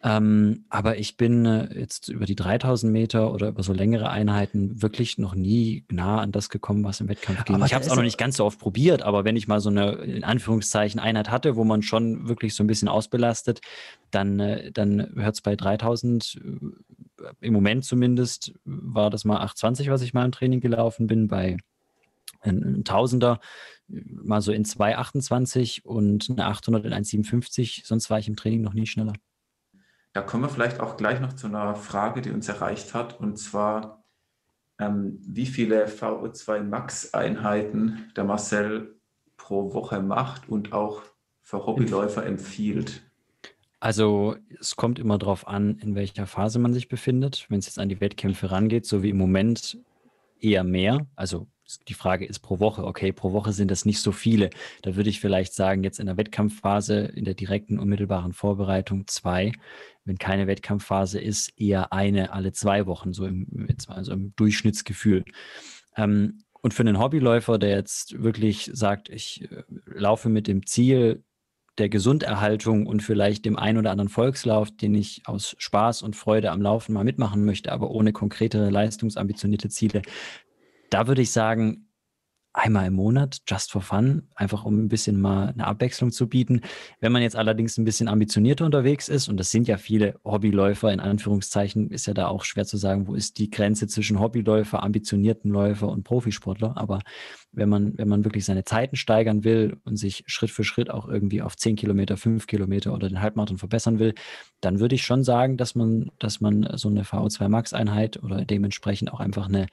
Speaker 3: Aber ich bin jetzt über die 3000 Meter oder über so längere Einheiten wirklich noch nie nah an das gekommen, was im Wettkampf ging.
Speaker 1: Aber
Speaker 3: Ich habe es auch noch nicht ganz so oft probiert, aber wenn ich mal so eine, in Anführungszeichen, Einheit hatte, wo man schon wirklich so ein bisschen ausbelastet, dann hört es bei 3000, im Moment zumindest, war das mal 8,20, was ich mal im Training gelaufen bin, bei ein Tausender mal so in 2,28 und eine 800 in 1,57. Sonst war ich im Training noch nie schneller.
Speaker 2: Da kommen wir vielleicht auch gleich noch zu einer Frage, die uns erreicht hat, und zwar, wie viele VO2 Max-Einheiten der Marcel pro Woche macht und auch für Hobbyläufer empfiehlt.
Speaker 3: Also es kommt immer darauf an, in welcher Phase man sich befindet. Wenn es jetzt an die Wettkämpfe rangeht, so wie im Moment, eher mehr. Also die Frage ist pro Woche, okay, pro Woche sind das nicht so viele. Da würde ich vielleicht sagen, jetzt in der Wettkampfphase, in der direkten, unmittelbaren Vorbereitung 2. Wenn keine Wettkampfphase ist, eher eine alle 2 Wochen, so also im Durchschnittsgefühl. Und für einen Hobbyläufer, der jetzt wirklich sagt, ich laufe mit dem Ziel der Gesunderhaltung und vielleicht dem ein oder anderen Volkslauf, den ich aus Spaß und Freude am Laufen mal mitmachen möchte, aber ohne konkrete leistungsambitionierte Ziele, da würde ich sagen, einmal im Monat, just for fun, einfach um ein bisschen mal eine Abwechslung zu bieten. Wenn man jetzt allerdings ein bisschen ambitionierter unterwegs ist, und das sind ja viele Hobbyläufer, in Anführungszeichen, ist ja da auch schwer zu sagen, wo ist die Grenze zwischen Hobbyläufer, ambitionierten Läufer und Profisportler. Aber wenn man wirklich seine Zeiten steigern will und sich Schritt für Schritt auch irgendwie auf 10 Kilometer, 5 Kilometer oder den Halbmarathon verbessern will, dann würde ich schon sagen, dass man so eine VO2 Max Einheit oder dementsprechend auch einfach eine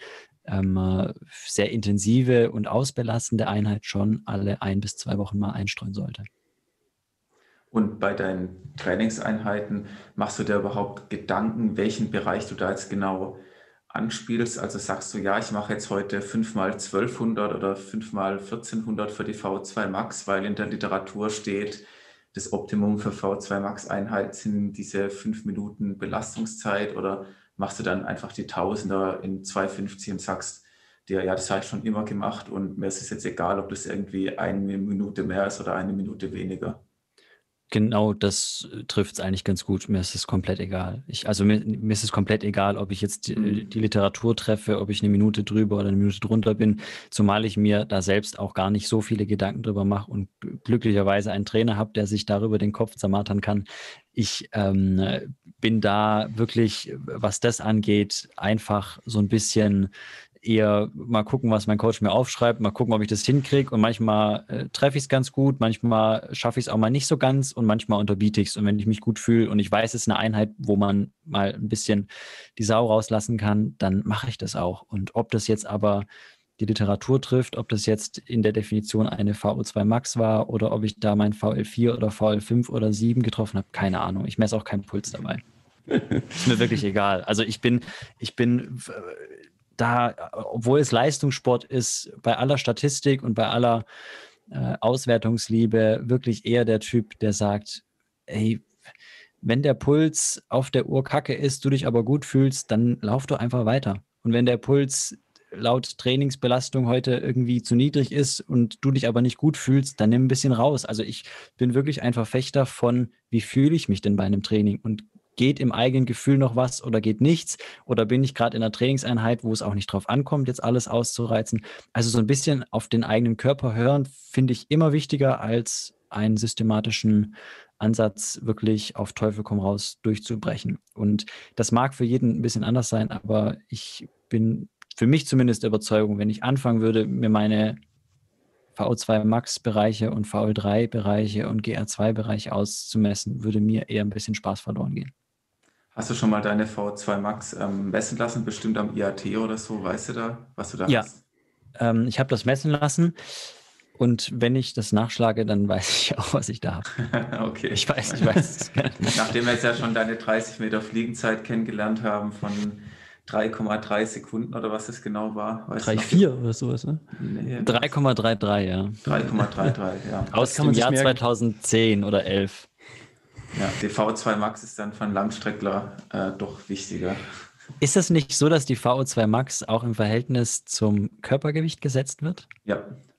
Speaker 3: sehr intensive und ausbelastende Einheit schon alle 1 bis 2 Wochen mal einstreuen sollte.
Speaker 2: Und bei deinen Trainingseinheiten machst du dir überhaupt Gedanken, welchen Bereich du da jetzt genau anspielst? Also sagst du, ja, ich mache jetzt heute 5x1200 oder 5x1400 für die V2 Max, weil in der Literatur steht, das Optimum für V2 Max Einheit sind diese 5 Minuten Belastungszeit, oder machst du dann einfach die Tausender in 2,50 und sagst dir, ja, das habe ich schon immer gemacht und mir ist es jetzt egal, ob das irgendwie 1 Minute mehr ist oder 1 Minute weniger.
Speaker 3: Genau, das trifft es eigentlich ganz gut. Mir ist es komplett egal. Mir ist es komplett egal, ob ich jetzt die Literatur treffe, ob ich eine Minute drüber oder eine Minute drunter bin, zumal ich mir da selbst auch gar nicht so viele Gedanken drüber mache und glücklicherweise einen Trainer habe, der sich darüber den Kopf zermartern kann. Ich bin da wirklich, was das angeht, einfach so ein bisschen eher mal gucken, was mein Coach mir aufschreibt, mal gucken, ob ich das hinkriege, und manchmal treffe ich es ganz gut, manchmal schaffe ich es auch mal nicht so ganz und manchmal unterbiete ich es, und wenn ich mich gut fühle und ich weiß, es ist eine Einheit, wo man mal ein bisschen die Sau rauslassen kann, dann mache ich das auch. Und ob das jetzt aber die Literatur trifft, ob das jetzt in der Definition eine VO2 Max war oder ob ich da mein VL4 oder VL5 oder 7 getroffen habe, keine Ahnung. Ich messe auch keinen Puls dabei. Ist mir wirklich egal. Also ich bin da, obwohl es Leistungssport ist, bei aller Statistik und bei aller Auswertungsliebe wirklich eher der Typ, der sagt, ey, wenn der Puls auf der Uhr kacke ist, du dich aber gut fühlst, dann lauf doch einfach weiter. Und wenn der Puls laut Trainingsbelastung heute irgendwie zu niedrig ist und du dich aber nicht gut fühlst, dann nimm ein bisschen raus. Also ich bin wirklich ein Verfechter von, wie fühle ich mich denn bei einem Training, und geht im eigenen Gefühl noch was oder geht nichts, oder bin ich gerade in einer Trainingseinheit, wo es auch nicht drauf ankommt, jetzt alles auszureizen. Also so ein bisschen auf den eigenen Körper hören, finde ich immer wichtiger als einen systematischen Ansatz, wirklich auf Teufel komm raus durchzubrechen. Und das mag für jeden ein bisschen anders sein, aber ich bin für mich zumindest der Überzeugung, wenn ich anfangen würde, mir meine VO2 Max-Bereiche und VL3-Bereiche und GR2-Bereiche auszumessen, würde mir eher ein bisschen Spaß verloren gehen.
Speaker 2: Hast du schon mal deine V2 Max messen lassen, bestimmt am IAT oder so? Weißt du da, was du da
Speaker 3: Ja,
Speaker 2: hast?
Speaker 3: ich habe das messen lassen, und wenn ich das nachschlage, dann weiß ich auch, was ich da habe.
Speaker 2: Okay.
Speaker 3: Ich weiß.
Speaker 2: Nachdem wir jetzt ja schon deine 30 Meter Fliegenzeit kennengelernt haben von 3,3 Sekunden oder was es genau war.
Speaker 1: 3,4 oder sowas, ne?
Speaker 2: Nee,
Speaker 3: 3,33, ja.
Speaker 2: 3,33, ja.
Speaker 3: Aus
Speaker 1: kann man
Speaker 3: dem
Speaker 1: sich
Speaker 3: Jahr
Speaker 1: merken.
Speaker 3: 2010 oder 11.
Speaker 2: Ja, die V2 Max ist dann von Langstreckler doch wichtiger.
Speaker 3: Ist es nicht so, dass die VO2 Max auch im Verhältnis zum Körpergewicht gesetzt wird?
Speaker 2: Ja,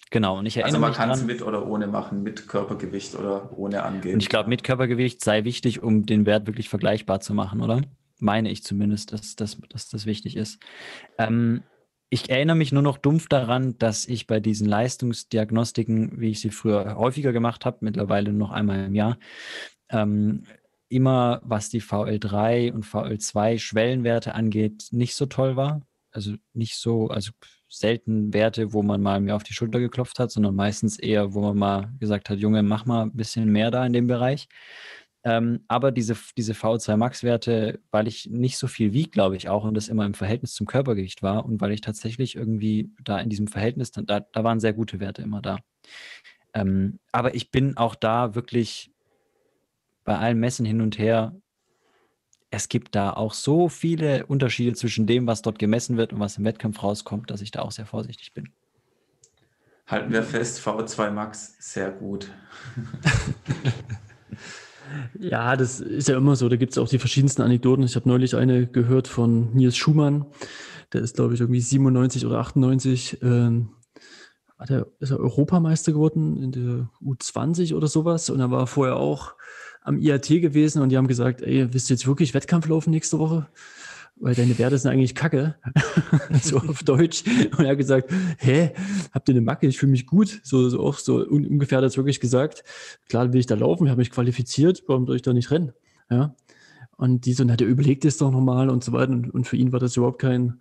Speaker 3: Genau, und ich
Speaker 2: Also
Speaker 3: erinnere
Speaker 2: man
Speaker 3: mich
Speaker 2: kann es
Speaker 3: dran.
Speaker 2: mit oder ohne machen, mit Körpergewicht oder ohne
Speaker 3: Und
Speaker 2: angeben.
Speaker 3: ich glaube, mit Körpergewicht sei wichtig, um den Wert wirklich vergleichbar zu machen, oder? Meine ich zumindest, dass das wichtig ist. Ähm, Ich erinnere mich nur noch dumpf daran, dass ich bei diesen Leistungsdiagnostiken, wie ich sie früher häufiger gemacht habe, mittlerweile nur noch einmal im Jahr, ähm, immer, was die VL3 und VL2 Schwellenwerte angeht, nicht so toll war. Also nicht so, also selten Werte, wo man mal mir auf die Schulter geklopft hat, sondern meistens eher, wo man mal gesagt hat, Junge, mach mal ein bisschen mehr da in dem Bereich. Aber diese VO2 Max-Werte, weil ich nicht so viel wiege, glaube ich auch, und das immer im Verhältnis zum Körpergewicht war und weil ich tatsächlich irgendwie da in diesem Verhältnis, da waren sehr gute Werte immer da. Aber ich bin auch da wirklich bei allen Messen hin und her. Es gibt da auch so viele Unterschiede zwischen dem, was dort gemessen wird und was im Wettkampf rauskommt, dass ich da auch sehr vorsichtig bin.
Speaker 2: Halten wir fest, VO2 Max, sehr gut.
Speaker 1: Ja, das ist ja immer so. Da gibt es auch die verschiedensten Anekdoten. Ich habe neulich eine gehört von Nils Schumann. Der ist, glaube ich, irgendwie 97 oder 98. Ist er Europameister geworden in der U20 oder sowas. Und er war vorher auch am IAT gewesen und die haben gesagt, ey, willst du jetzt wirklich Wettkampf laufen nächste Woche? Weil deine Werte sind eigentlich kacke. So auf Deutsch. Und er hat gesagt, hä, habt ihr eine Macke? Ich fühle mich gut. So auch so ungefähr hat er es wirklich gesagt. Klar will ich da laufen, ich habe mich qualifiziert, warum soll ich da nicht rennen? Ja. Und die so, na, der überlegt es doch nochmal und so weiter. Und für ihn war das überhaupt kein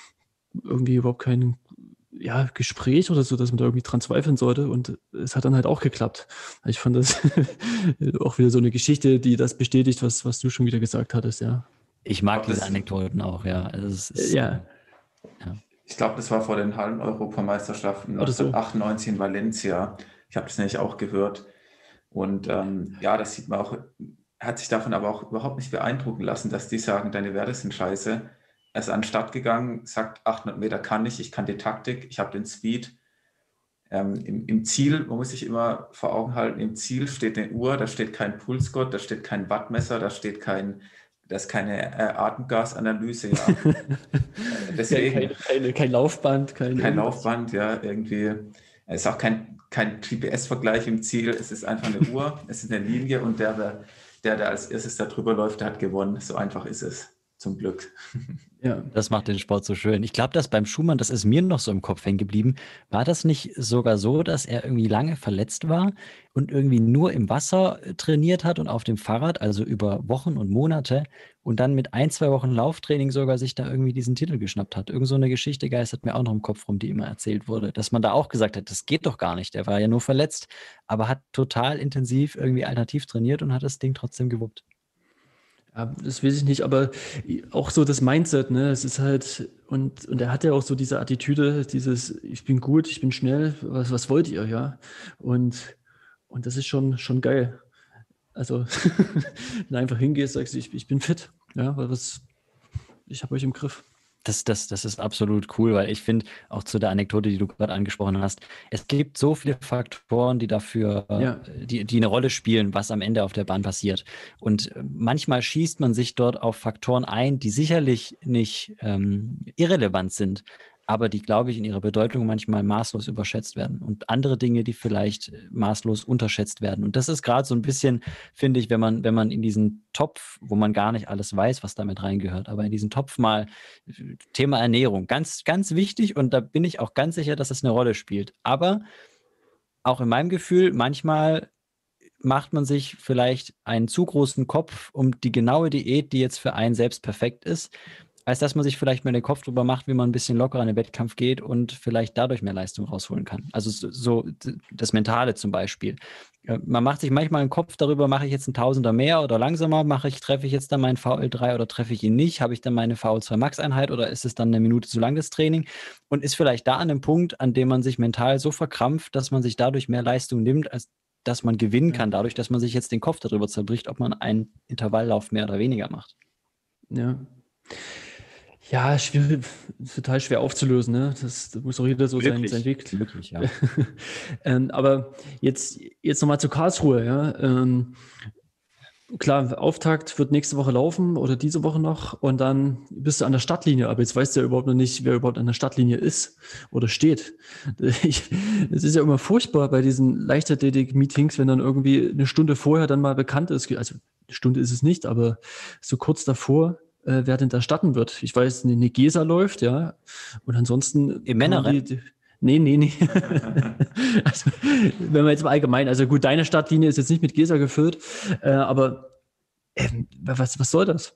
Speaker 1: ja, Gespräch oder so, dass man da irgendwie dran zweifeln sollte. Und es hat dann halt auch geklappt. Ich fand das auch wieder so eine Geschichte, die das bestätigt, was du schon wieder gesagt hattest, ja.
Speaker 3: Ich mag
Speaker 2: Ich
Speaker 3: diese
Speaker 2: glaub,
Speaker 3: Anekdoten auch, ja. Also es ist,
Speaker 1: Ja,
Speaker 3: ja.
Speaker 2: Ich glaube, das war vor den Hallen-Europameisterschaften
Speaker 1: oder so.
Speaker 2: 1998 in Valencia. Ich habe das nämlich auch gehört. Und ja, das sieht man auch, hat sich davon aber auch überhaupt nicht beeindrucken lassen, dass die sagen, deine Werte sind scheiße. Er ist an den Start gegangen, sagt, 800 Meter kann ich kann die Taktik, ich habe den Speed. Im Ziel, man muss sich immer vor Augen halten, im Ziel steht eine Uhr, da steht kein Pulsgurt, da steht kein Wattmesser, da ist keine Atemgasanalyse. Ja. Deswegen
Speaker 1: Kein Laufband,
Speaker 2: kein
Speaker 1: irgendwas.
Speaker 2: Laufband, ja, irgendwie. Es ist auch kein GPS-Vergleich im Ziel, es ist einfach eine Uhr, es ist eine Linie und der als erstes da drüber läuft, der hat gewonnen. So einfach ist es, zum Glück.
Speaker 1: Ja.
Speaker 3: Das macht den Sport so schön. Ich glaube, dass beim Schumann, das ist mir noch so im Kopf hängen geblieben, war das nicht sogar so, dass er irgendwie lange verletzt war und irgendwie nur im Wasser trainiert hat und auf dem Fahrrad, also über Wochen und Monate und dann mit 1, 2 Wochen Lauftraining sogar sich da irgendwie diesen Titel geschnappt hat. Irgend so eine Geschichte geistert mir auch noch im Kopf rum, die immer erzählt wurde, dass man da auch gesagt hat, das geht doch gar nicht. Der war ja nur verletzt, aber hat total intensiv irgendwie alternativ trainiert und hat das Ding trotzdem gewuppt.
Speaker 1: Ja, das weiß ich nicht, aber auch so das Mindset, ne? Es ist halt, und er hat ja auch so diese Attitüde, ich bin gut, ich bin schnell, was wollt ihr, ja? Und das ist schon geil. Also, wenn du einfach hingehst, sagst du, ich bin fit, ja, ich habe euch im Griff.
Speaker 3: Das ist absolut cool, weil ich finde, auch zu der Anekdote, die du gerade angesprochen hast, es gibt so viele Faktoren, die dafür,
Speaker 1: Ja,
Speaker 3: die eine Rolle spielen, was am Ende auf der Bahn passiert. Und manchmal schießt man sich dort auf Faktoren ein, die sicherlich nicht irrelevant sind, aber die, glaube ich, in ihrer Bedeutung manchmal maßlos überschätzt werden. Und andere Dinge, die vielleicht maßlos unterschätzt werden. Und das ist gerade so ein bisschen, finde ich, wenn man in diesen Topf, wo man gar nicht alles weiß, was damit reingehört, aber in diesen Topf mal Thema Ernährung, ganz, ganz wichtig und da bin ich auch ganz sicher, dass es eine Rolle spielt. Aber auch in meinem Gefühl, manchmal macht man sich vielleicht einen zu großen Kopf um die genaue Diät, die jetzt für einen selbst perfekt ist, als dass man sich vielleicht mal den Kopf drüber macht, wie man ein bisschen lockerer in den Wettkampf geht und vielleicht dadurch mehr Leistung rausholen kann. Also so das Mentale zum Beispiel. Man macht sich manchmal einen Kopf darüber, mache ich jetzt einen Tausender mehr oder langsamer, treffe ich jetzt dann meinen VL3 oder treffe ich ihn nicht, habe ich dann meine VO2 Max Einheit oder ist es dann eine Minute zu lang das Training und ist vielleicht da an einem Punkt, an dem man sich mental so verkrampft, dass man sich dadurch mehr Leistung nimmt, als dass man gewinnen kann, dadurch, dass man sich jetzt den Kopf darüber zerbricht, ob man einen Intervalllauf mehr oder weniger macht.
Speaker 1: ja. Ja, total schwer aufzulösen, ne? Da muss auch jeder so seinen Weg.
Speaker 3: Möglich, ja.
Speaker 1: Aber jetzt nochmal zu Karlsruhe, ja. klar, Auftakt wird nächste Woche laufen oder diese Woche noch und dann bist du an der Startlinie. Aber jetzt weißt du ja überhaupt noch nicht, wer überhaupt an der Startlinie ist oder steht. Es ist ja immer furchtbar bei diesen Leichtathletik-Meetings, wenn dann irgendwie eine Stunde vorher dann mal bekannt ist. Also eine Stunde ist es nicht, aber so kurz davor, wer denn da starten wird. Ich weiß, eine Gesa läuft, ja. Und ansonsten
Speaker 3: Im
Speaker 1: kann man
Speaker 3: Männerrennen?
Speaker 1: Nee. Also, wenn man jetzt mal allgemein, also gut, deine Startlinie ist jetzt nicht mit Gesa gefüllt, aber was soll das?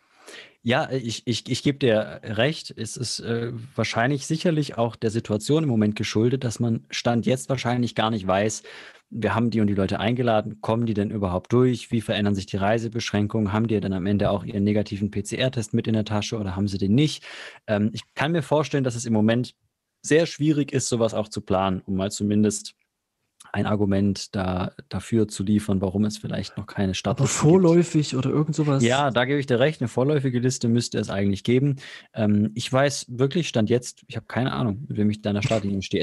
Speaker 3: Ja, ich gebe dir recht. Es ist wahrscheinlich sicherlich auch der Situation im Moment geschuldet, dass man Stand jetzt wahrscheinlich gar nicht weiß, wir haben die und die Leute eingeladen, kommen die denn überhaupt durch? Wie verändern sich die Reisebeschränkungen? Haben die dann am Ende auch ihren negativen PCR-Test mit in der Tasche oder haben sie den nicht? Ich kann mir vorstellen, dass es im Moment sehr schwierig ist, sowas auch zu planen, um mal zumindest ein Argument dafür zu liefern, warum es vielleicht noch keine
Speaker 1: Aber
Speaker 3: Startlisten gibt.
Speaker 1: vorläufig oder irgend sowas?
Speaker 3: Ja, da gebe ich dir recht. Eine vorläufige Liste müsste es eigentlich geben. Ich weiß wirklich, Stand jetzt, ich habe keine Ahnung, mit wem ich da in der Startlinie stehe.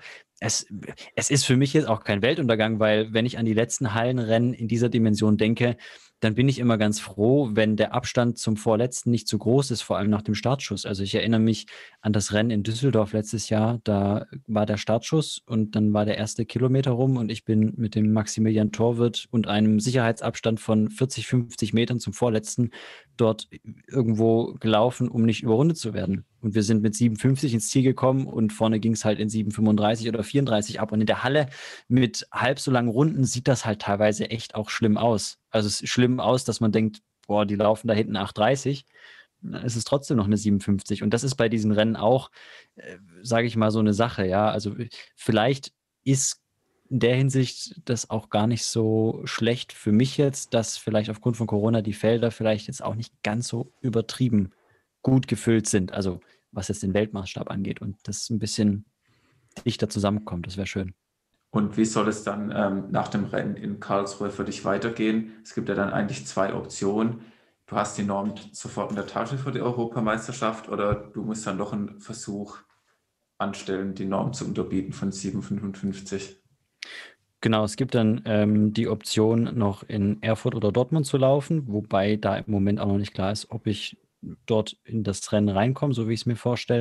Speaker 3: Es ist für mich jetzt auch kein Weltuntergang, weil wenn ich an die letzten Hallenrennen in dieser Dimension denke, dann bin ich immer ganz froh, wenn der Abstand zum Vorletzten nicht zu groß ist, vor allem nach dem Startschuss. Also ich erinnere mich an das Rennen in Düsseldorf letztes Jahr. Da war der Startschuss und dann war der erste Kilometer rum und ich bin mit dem Maximilian Torwirt und einem Sicherheitsabstand von 40, 50 Metern zum Vorletzten dort irgendwo gelaufen, um nicht überrundet zu werden. Und wir sind mit 57 ins Ziel gekommen und vorne ging es halt in 7,35 oder 34 ab. Und in der Halle mit halb so langen Runden sieht das halt teilweise echt auch schlimm aus. Also es ist schlimm aus, dass man denkt, boah, die laufen da hinten 8,30. Dann ist es trotzdem noch eine 57. Und das ist bei diesen Rennen auch, sage ich mal, so eine Sache. Ja, also vielleicht ist in der Hinsicht das auch gar nicht so schlecht für mich jetzt, dass vielleicht aufgrund von Corona die Felder vielleicht jetzt auch nicht ganz so übertrieben gut gefüllt sind. Also was jetzt den Weltmaßstab angeht und das ein bisschen dichter zusammenkommt. Das wäre schön.
Speaker 2: Und wie soll es dann nach dem Rennen in Karlsruhe für dich weitergehen? Es gibt ja dann eigentlich zwei Optionen. Du hast die Norm sofort in der Tasche für die Europameisterschaft oder du musst dann doch einen Versuch anstellen, die Norm zu unterbieten von 7,55.
Speaker 3: Genau, es gibt dann die Option, noch in Erfurt oder Dortmund zu laufen, wobei da im Moment auch noch nicht klar ist, ob ich dort in das Rennen reinkomme, so wie ich es mir vorstelle.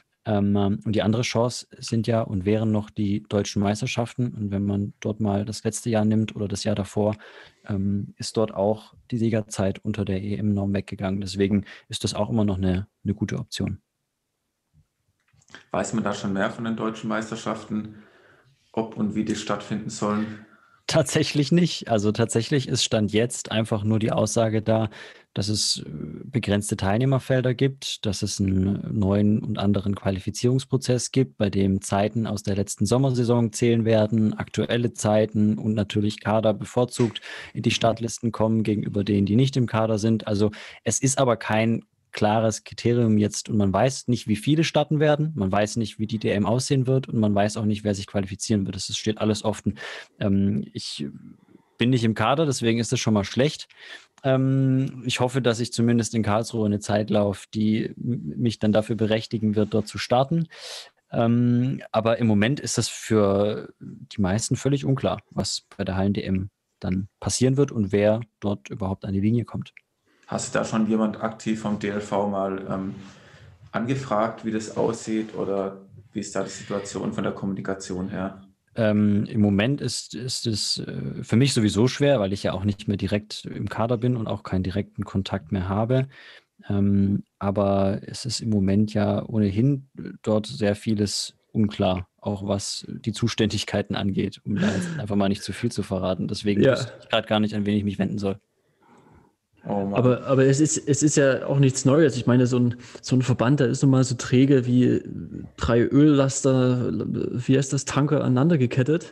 Speaker 3: Und die andere Chance sind ja und wären noch die deutschen Meisterschaften. Und wenn man dort mal das letzte Jahr nimmt oder das Jahr davor, ist dort auch die Siegerzeit unter der EM-Norm weggegangen. Deswegen ist das auch immer noch eine gute Option.
Speaker 2: Weiß man da schon mehr von den deutschen Meisterschaften, ob und wie die stattfinden sollen?
Speaker 3: Tatsächlich nicht. Also tatsächlich ist Stand jetzt einfach nur die Aussage da, dass es begrenzte Teilnehmerfelder gibt, dass es einen neuen und anderen Qualifizierungsprozess gibt, bei dem Zeiten aus der letzten Sommersaison zählen werden, aktuelle Zeiten und natürlich Kader bevorzugt in die Startlisten kommen gegenüber denen, die nicht im Kader sind. Also es ist aber kein klares Kriterium jetzt und man weiß nicht, wie viele starten werden, man weiß nicht, wie die DM aussehen wird und man weiß auch nicht, wer sich qualifizieren wird. Das steht alles offen. Ich bin nicht im Kader, deswegen ist das schon mal schlecht. Ich hoffe, dass ich zumindest in Karlsruhe eine Zeit laufe, die mich dann dafür berechtigen wird, dort zu starten. Aber im Moment ist das für die meisten völlig unklar, was bei der Hallen-DM dann passieren wird und wer dort überhaupt an die Linie kommt.
Speaker 2: Hast du da schon jemand aktiv vom DLV mal angefragt, wie das aussieht oder wie ist da die Situation von der Kommunikation her?
Speaker 3: Im Moment ist es für mich sowieso schwer, weil ich ja auch nicht mehr direkt im Kader bin und auch keinen direkten Kontakt mehr habe. Aber es ist im Moment ja ohnehin dort sehr vieles unklar, auch was die Zuständigkeiten angeht, um da jetzt einfach mal nicht zu viel zu verraten. Deswegen wüsste ich gerade gar nicht, an wen ich mich wenden soll.
Speaker 2: Oh Mann.
Speaker 1: Aber es ist ja auch nichts Neues. Ich meine, so ein Verband, der ist nun mal so träge wie 3 Öllaster, wie heißt das, Tanker aneinander gekettet.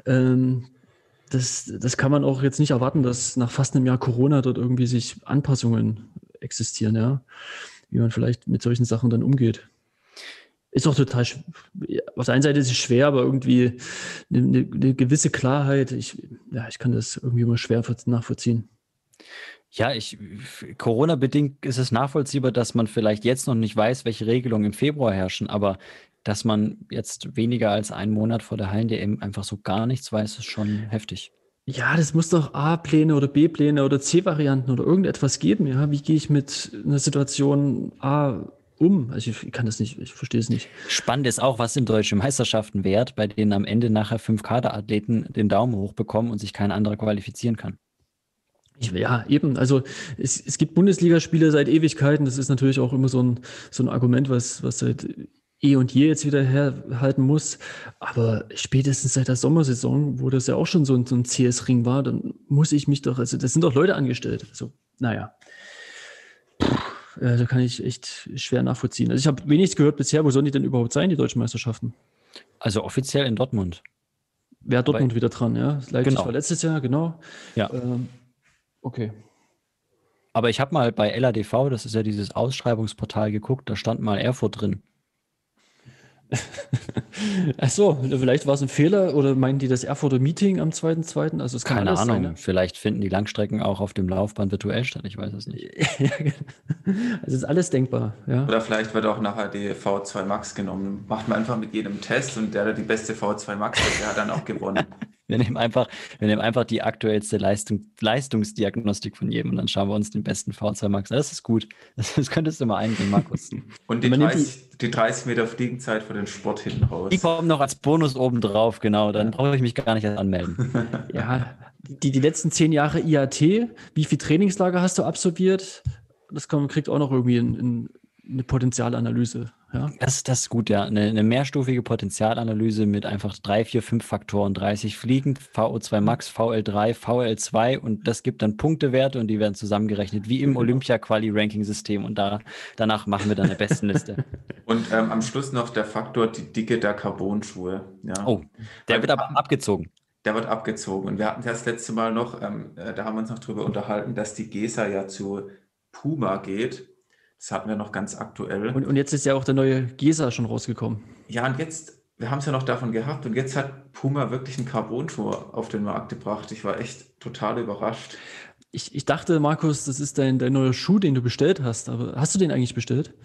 Speaker 1: Das kann man auch jetzt nicht erwarten, dass nach fast einem Jahr Corona dort irgendwie sich Anpassungen existieren, ja. Wie man vielleicht mit solchen Sachen dann umgeht. Ist auch total, auf der einen Seite ist es schwer, aber irgendwie eine gewisse Klarheit. Ich kann das irgendwie immer schwer nachvollziehen.
Speaker 3: Ja, Corona-bedingt ist es nachvollziehbar, dass man vielleicht jetzt noch nicht weiß, welche Regelungen im Februar herrschen, aber dass man jetzt weniger als einen Monat vor der Hallen-DM einfach so gar nichts weiß, ist schon heftig.
Speaker 1: Ja, das muss doch A-Pläne oder B-Pläne oder C-Varianten oder irgendetwas geben. Ja, wie gehe ich mit einer Situation A um? Also ich kann das nicht, ich verstehe es nicht.
Speaker 3: Spannend ist auch, was sind deutsche Meisterschaften wert, bei denen am Ende nachher 5 Kaderathleten den Daumen hoch bekommen und sich kein anderer qualifizieren kann.
Speaker 1: Ja, eben. Also es gibt Bundesligaspiele seit Ewigkeiten. Das ist natürlich auch immer so ein Argument, was seit eh und je jetzt wieder herhalten muss. Aber spätestens seit der Sommersaison, wo das ja auch schon so ein CS-Ring war, dann muss ich mich doch, also das sind doch Leute angestellt. Also, naja, da kann ich echt schwer nachvollziehen. Also ich habe wenig gehört bisher, wo sollen die denn überhaupt sein, die deutschen Meisterschaften?
Speaker 3: Also offiziell in Dortmund.
Speaker 1: Wäre Dortmund wieder dran, ja? Leipzig
Speaker 3: Genau.
Speaker 1: war letztes Jahr, genau.
Speaker 3: Ja.
Speaker 1: Okay.
Speaker 3: Aber ich habe mal bei LADV, das ist ja dieses Ausschreibungsportal, geguckt, da stand mal Erfurt drin.
Speaker 1: Ach so, vielleicht war es ein Fehler oder meinen die das Erfurter Meeting am 2.2.? Also es kann
Speaker 3: Keine
Speaker 1: alles
Speaker 3: Ahnung,
Speaker 1: sein, ne?
Speaker 3: vielleicht finden die Langstrecken auch auf dem Laufband virtuell statt, ich weiß es nicht.
Speaker 1: Ja, genau. Also es ist alles denkbar, ja.
Speaker 2: Oder vielleicht wird auch nachher die V2 Max genommen. Macht man einfach mit jedem Test und der die beste V2 Max hat, der hat dann auch gewonnen.
Speaker 3: Wir nehmen einfach die aktuellste Leistungsdiagnostik von jedem und dann schauen wir uns den besten V2 Max an. Das ist gut. Das könntest du mal eingehen, Markus.
Speaker 2: Und die 30 Meter Fliegenzeit für den Sport hinten raus.
Speaker 3: Die kommen noch als Bonus oben drauf, genau. Dann brauche ich mich gar nicht erst anmelden.
Speaker 1: Ja, die letzten 10 Jahre IAT, wie viel Trainingslager hast du absolviert? Das kriegt auch noch irgendwie eine Potenzialanalyse. Ja?
Speaker 3: Das ist gut, ja. Eine mehrstufige Potenzialanalyse mit einfach 3, 4, 5 Faktoren. 30 Fliegen, VO2 Max, VL3, VL2 und das gibt dann Punktewerte und die werden zusammengerechnet, wie im Olympia-Quali-Ranking-System und danach machen wir dann eine Bestenliste.
Speaker 2: Und am Schluss noch der Faktor, die Dicke der Carbon-Schuhe. Ja.
Speaker 3: Oh, der wird aber abgezogen.
Speaker 2: Der wird abgezogen. Und wir hatten das letzte Mal noch, da haben wir uns noch drüber unterhalten, dass die Gesa ja zu Puma geht. Das hatten wir noch ganz aktuell.
Speaker 1: Und jetzt ist ja auch der neue Gesa schon rausgekommen.
Speaker 2: Ja, und jetzt, wir haben es ja noch davon gehabt und jetzt hat Puma wirklich einen Carbon-Schuh auf den Markt gebracht. Ich war echt total überrascht.
Speaker 1: Ich dachte, Markus, das ist dein neuer Schuh, den du bestellt hast. Aber hast du den eigentlich bestellt?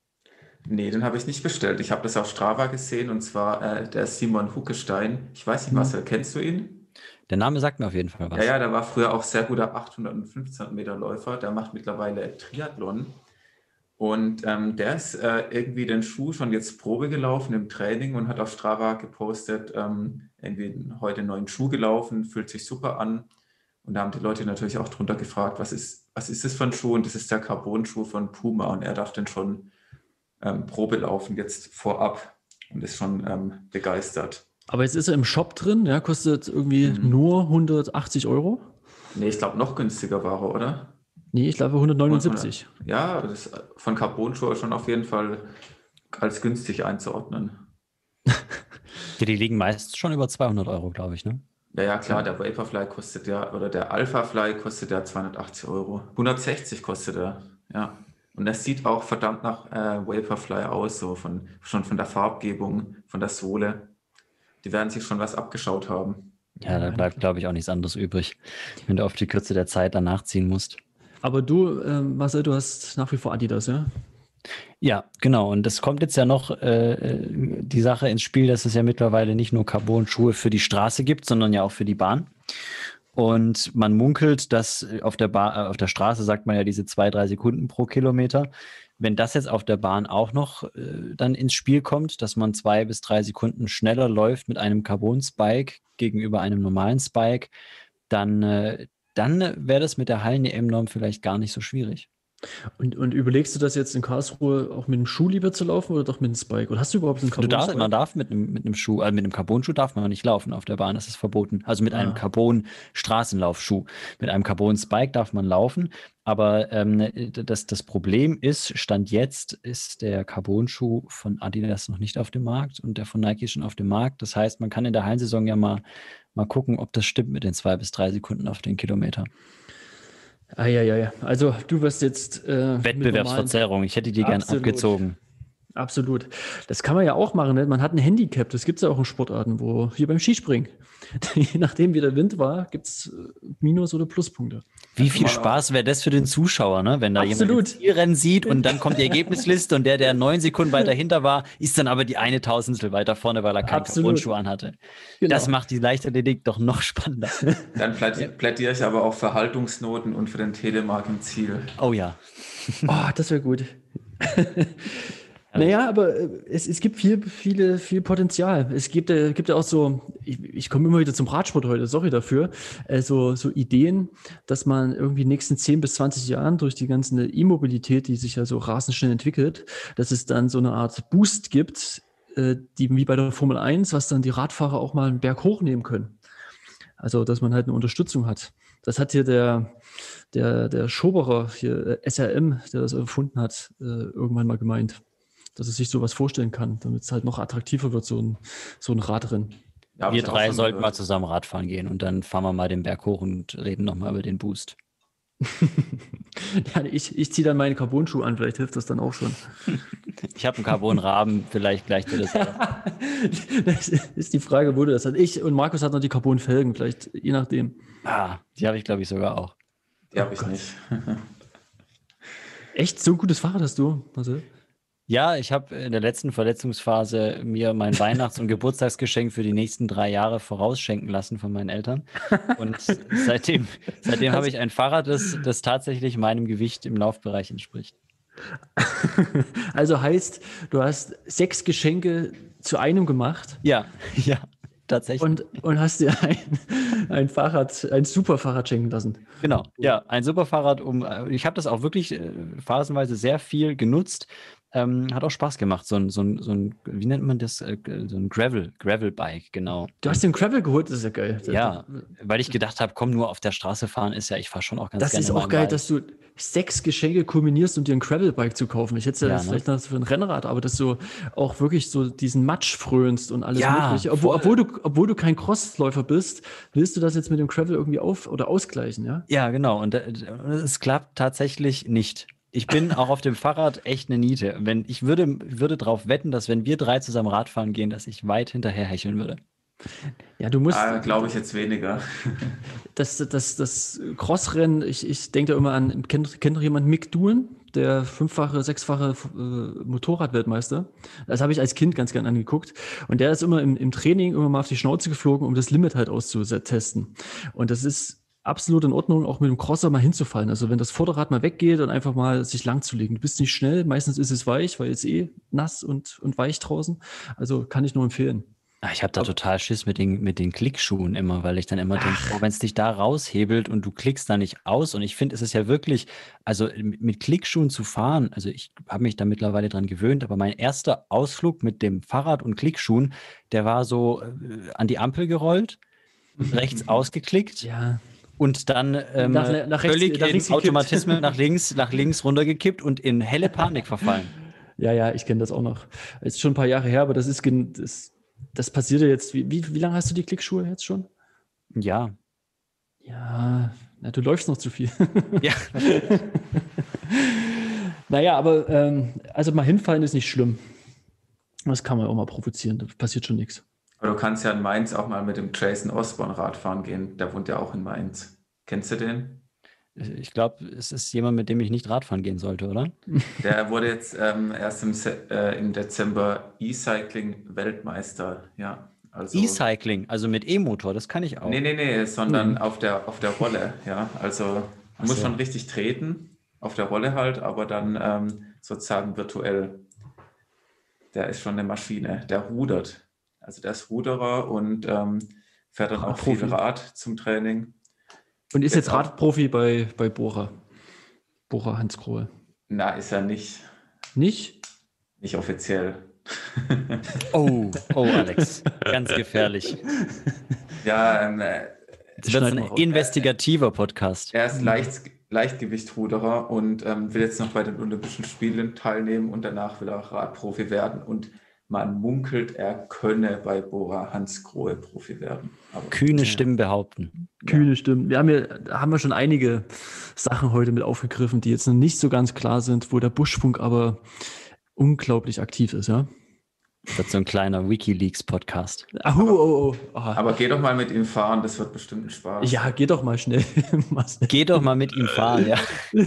Speaker 2: Nee, den habe ich nicht bestellt. Ich habe das auf Strava gesehen und zwar der Simon Huckestein. Ich weiß nicht, Marcel, kennst du ihn?
Speaker 3: Der Name sagt mir auf jeden Fall was.
Speaker 2: Ja, der war früher auch sehr guter 800 und 1500 Meter Läufer. Der macht mittlerweile Triathlon. Und der ist irgendwie den Schuh schon jetzt Probe gelaufen im Training und hat auf Strava gepostet, irgendwie heute einen neuen Schuh gelaufen, fühlt sich super an. Und da haben die Leute natürlich auch drunter gefragt, was ist das für ein Schuh? Und das ist der Carbon-Schuh von Puma und er darf den schon Probe laufen jetzt vorab und ist schon begeistert.
Speaker 1: Aber jetzt ist er im Shop drin, ja, kostet irgendwie nur 180 Euro.
Speaker 2: Nee, ich glaube noch günstiger war er, oder?
Speaker 1: Nee, ich glaube 179.
Speaker 2: Ja, das ist von Carbon-Schuhe schon auf jeden Fall als günstig einzuordnen.
Speaker 3: Ja, die liegen meist schon über 200 Euro, glaube ich, ne?
Speaker 2: Ja, klar, der Vaporfly kostet ja, oder der Alphafly kostet ja 280 Euro. 160 kostet er, ja. Und das sieht auch verdammt nach Vaporfly aus, so schon von der Farbgebung, von der Sohle. Die werden sich schon was abgeschaut haben.
Speaker 3: Ja, da bleibt, glaube ich, auch nichts anderes übrig, wenn du auf die Kürze der Zeit dann nachziehen musst.
Speaker 1: Aber du, Marcel, du hast nach wie vor Adidas, ja?
Speaker 3: Ja, genau. Und es kommt jetzt ja noch die Sache ins Spiel, dass es ja mittlerweile nicht nur Carbon-Schuhe für die Straße gibt, sondern ja auch für die Bahn. Und man munkelt, dass auf der Straße sagt man ja diese 2-3 Sekunden pro Kilometer. Wenn das jetzt auf der Bahn auch noch dann ins Spiel kommt, dass man 2 bis 3 Sekunden schneller läuft mit einem Carbon-Spike gegenüber einem normalen Spike, dann wäre das mit der Hallen-EM-Norm vielleicht gar nicht so schwierig.
Speaker 1: Und überlegst du das jetzt in Karlsruhe auch mit dem Schuh lieber zu laufen oder doch mit dem Spike? Oder hast du überhaupt einen Carbon-Spike?
Speaker 3: Man darf mit einem Schuh, mit einem Carbon-Schuh darf man nicht laufen auf der Bahn, das ist verboten. Also mit einem Carbon-Straßenlaufschuh. Mit einem Carbon-Spike darf man laufen, aber das Problem ist, Stand jetzt ist der Carbon-Schuh von Adidas noch nicht auf dem Markt und der von Nike ist schon auf dem Markt. Das heißt, man kann in der Hallensaison ja mal gucken, ob das stimmt mit den 2 bis 3 Sekunden auf den Kilometer.
Speaker 1: Ja. Also du wirst jetzt
Speaker 3: Wettbewerbsverzerrung, ich hätte die gern abgezogen.
Speaker 1: Absolut. Das kann man ja auch machen. Ne? Man hat ein Handicap, das gibt es ja auch in Sportarten, wo hier beim Skispringen. Je nachdem, wie der Wind war, gibt es Minus- oder Pluspunkte.
Speaker 3: Wie viel Spaß wäre das für den Zuschauer, ne? Wenn da jemand ein Zielrennen sieht und dann kommt die Ergebnisliste und der 9 Sekunden weiter hinter war, ist dann aber die eine Tausendstel weiter vorne, weil er keinen Carbon-Schuh anhatte. Genau. Das macht die Leichtathletik doch noch spannender.
Speaker 2: Dann plädiere ich aber auch für Haltungsnoten und für den Telemark im Ziel.
Speaker 3: Oh ja.
Speaker 1: Oh, das wäre gut. Naja, aber es gibt viel Potenzial. Es gibt ja auch so, ich komme immer wieder zum Radsport heute, sorry dafür, so Ideen, dass man irgendwie in den nächsten 10 bis 20 Jahren durch die ganze E-Mobilität, die sich ja so rasend schnell entwickelt, dass es dann so eine Art Boost gibt, die wie bei der Formel 1, was dann die Radfahrer auch mal einen Berg hochnehmen können. Also, dass man halt eine Unterstützung hat. Das hat hier der Schoberer, hier SRM, der das erfunden hat, irgendwann mal gemeint, dass es sich sowas vorstellen kann, damit es halt noch attraktiver wird, so ein Radrennen.
Speaker 3: Ja, wir 3 sollten mal zusammen Radfahren gehen und dann fahren wir mal den Berg hoch und reden nochmal über den Boost.
Speaker 1: Ja, ich ziehe dann meine Carbon-Schuhe an, vielleicht hilft das dann auch schon.
Speaker 3: Ich habe einen Carbon-Rahmen, vielleicht gleicht dir das auch.
Speaker 1: Das ist die Frage, wo du das hast. Ich und Markus hat noch die Carbon-Felgen, vielleicht je nachdem.
Speaker 3: Die habe ich, glaube ich, sogar auch.
Speaker 2: Die habe ich nicht.
Speaker 1: Echt? So ein gutes Fahrrad hast du? Also?
Speaker 3: Ja, ich habe in der letzten Verletzungsphase mir mein Weihnachts- und Geburtstagsgeschenk für die nächsten 3 Jahre vorausschenken lassen von meinen Eltern. Und seitdem habe ich ein Fahrrad, das tatsächlich meinem Gewicht im Laufbereich entspricht.
Speaker 1: Also heißt, du hast 6 Geschenke zu einem gemacht.
Speaker 3: Ja, tatsächlich.
Speaker 1: Und hast dir ein super Fahrrad schenken lassen.
Speaker 3: Genau, ja, ein super Fahrrad. Ich habe das auch wirklich phasenweise sehr viel genutzt. Hat auch Spaß gemacht. So ein, wie nennt man das? So ein Gravel-Bike, genau.
Speaker 1: Du hast den Gravel geholt, das ist ja geil.
Speaker 3: Ja, weil ich gedacht habe, komm, nur auf der Straße fahren ist ja, ich fahre schon auch ganz gerne.
Speaker 1: Das ist auch geil, dass du 6 Geschenke kombinierst, um dir ein Gravel-Bike zu kaufen. Ich hätte ja vielleicht noch für ein Rennrad, aber dass du auch wirklich so diesen Matsch frönst und alles Mögliche. Obwohl du kein Crossläufer bist, willst du das jetzt mit dem Gravel irgendwie ausgleichen, ja?
Speaker 3: Ja, genau. Und es klappt tatsächlich nicht. Ich bin auch auf dem Fahrrad echt eine Niete. Ich würde darauf wetten, dass wenn wir 3 zusammen Radfahren gehen, dass ich weit hinterher hecheln würde.
Speaker 1: Ja, du musst.
Speaker 2: Glaube ich jetzt weniger.
Speaker 1: Das Crossrennen, ich denke da immer an, kennt doch jemand Mick Doohan, der 5-fache, 6-fache Motorradweltmeister? Das habe ich als Kind ganz gern angeguckt. Und der ist immer im Training immer mal auf die Schnauze geflogen, um das Limit halt auszutesten. Und das ist absolut in Ordnung, auch mit dem Crosser mal hinzufallen. Also wenn das Vorderrad mal weggeht und einfach mal sich lang zu legen. Du bist nicht schnell, meistens ist es weich, weil es nass und weich draußen. Also kann ich nur empfehlen.
Speaker 3: Ich habe da total Schiss mit den Klickschuhen immer, weil ich dann immer denke, wenn es dich da raushebelt und du klickst da nicht aus. Und ich finde, es ist ja wirklich, also mit Klickschuhen zu fahren, also ich habe mich da mittlerweile dran gewöhnt, aber mein erster Ausflug mit dem Fahrrad und Klickschuhen, der war so an die Ampel gerollt, rechts ausgeklickt.
Speaker 1: Ja.
Speaker 3: Und dann
Speaker 1: nach
Speaker 3: völlig
Speaker 1: rechts
Speaker 3: in Automatismen nach links runtergekippt und in helle Panik verfallen.
Speaker 1: Ja, ich kenne das auch noch. Es ist schon ein paar Jahre her, aber das passiert ja jetzt. Wie lange hast du die Klickschuhe jetzt schon?
Speaker 3: Ja.
Speaker 1: Ja, du läufst noch zu viel.
Speaker 3: Ja.
Speaker 1: Naja, aber also mal hinfallen ist nicht schlimm. Das kann man auch mal provozieren, da passiert schon nichts.
Speaker 2: Aber du kannst ja in Mainz auch mal mit dem Jason Osborne Radfahren gehen. Der wohnt ja auch in Mainz. Kennst du den?
Speaker 3: Ich glaube, es ist jemand, mit dem ich nicht Radfahren gehen sollte, oder?
Speaker 2: Der wurde jetzt erst im Dezember E-Cycling-Weltmeister. Ja, also
Speaker 3: E-Cycling, also mit E-Motor, das kann ich auch.
Speaker 2: Nee, sondern auf der Rolle. Ja, also man muss schon richtig treten, auf der Rolle halt, aber dann sozusagen virtuell. Der ist schon eine Maschine. Der rudert. Also der ist Ruderer und fährt dann auch viel Rad zum Training.
Speaker 1: Und ist jetzt Radprofi bei Bora Hans Grohe?
Speaker 2: Na, ist er nicht.
Speaker 1: Nicht?
Speaker 2: Nicht offiziell.
Speaker 3: Oh, Alex, ganz gefährlich.
Speaker 2: Ja,
Speaker 3: jetzt wird ein investigativer Podcast.
Speaker 2: Er ist Leichtgewichtruderer und will jetzt noch bei den Olympischen Spielen teilnehmen und danach will er auch Radprofi werden und man munkelt, er könne bei Bora Hans Grohe Profi werden. Aber
Speaker 3: kühne Stimmen behaupten.
Speaker 1: Kühne Stimmen. Da haben wir schon einige Sachen heute mit aufgegriffen, die jetzt noch nicht so ganz klar sind, wo der Buschfunk aber unglaublich aktiv ist, ja.
Speaker 3: Das ist so ein kleiner WikiLeaks-Podcast.
Speaker 2: Aber geh doch mal mit ihm fahren, das wird bestimmt ein Spaß.
Speaker 1: Ja, geh doch mal schnell.
Speaker 3: Geh doch mal mit ihm fahren, ja.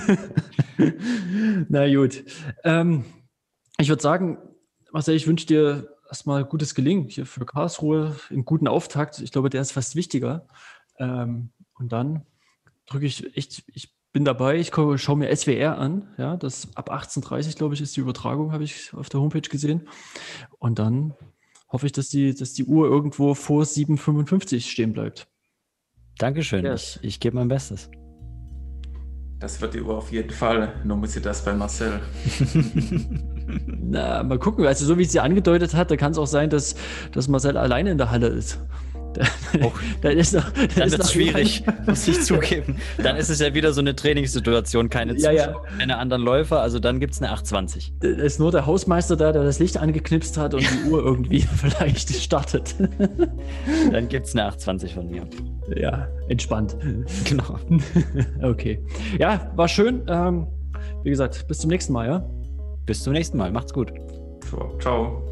Speaker 1: Na gut. Ich würde sagen, Marcel, ich wünsche dir erstmal gutes Gelingen hier für Karlsruhe, einen guten Auftakt. Ich glaube, der ist fast wichtiger. Und dann drücke ich bin dabei, ich schaue mir SWR an. Ja, das ab 18:30 Uhr, glaube ich, ist die Übertragung, habe ich auf der Homepage gesehen. Und dann hoffe ich, dass die Uhr irgendwo vor 7:55 stehen bleibt.
Speaker 3: Dankeschön,
Speaker 1: Yes.
Speaker 3: ich gebe mein Bestes.
Speaker 2: Das wird die Uhr auf jeden Fall. Nur muss sie das bei Marcel.
Speaker 1: Na, mal gucken. Also so wie es sie angedeutet hat, da kann es auch sein, dass Marcel alleine in der Halle ist.
Speaker 3: Dann wird es schwierig, muss ich zugeben. Dann ist es ja wieder so eine Trainingssituation, keine Zuschauer, keine anderen Läufer, also dann gibt es eine 8:20.
Speaker 1: Da ist nur der Hausmeister da, der das Licht angeknipst hat und die Uhr irgendwie vielleicht startet.
Speaker 3: Dann gibt es eine 8:20 von mir.
Speaker 1: Ja, entspannt.
Speaker 3: Genau.
Speaker 1: Okay. Ja, war schön. Wie gesagt, bis zum nächsten Mal, ja?
Speaker 3: Bis zum nächsten Mal. Macht's gut.
Speaker 2: Ciao.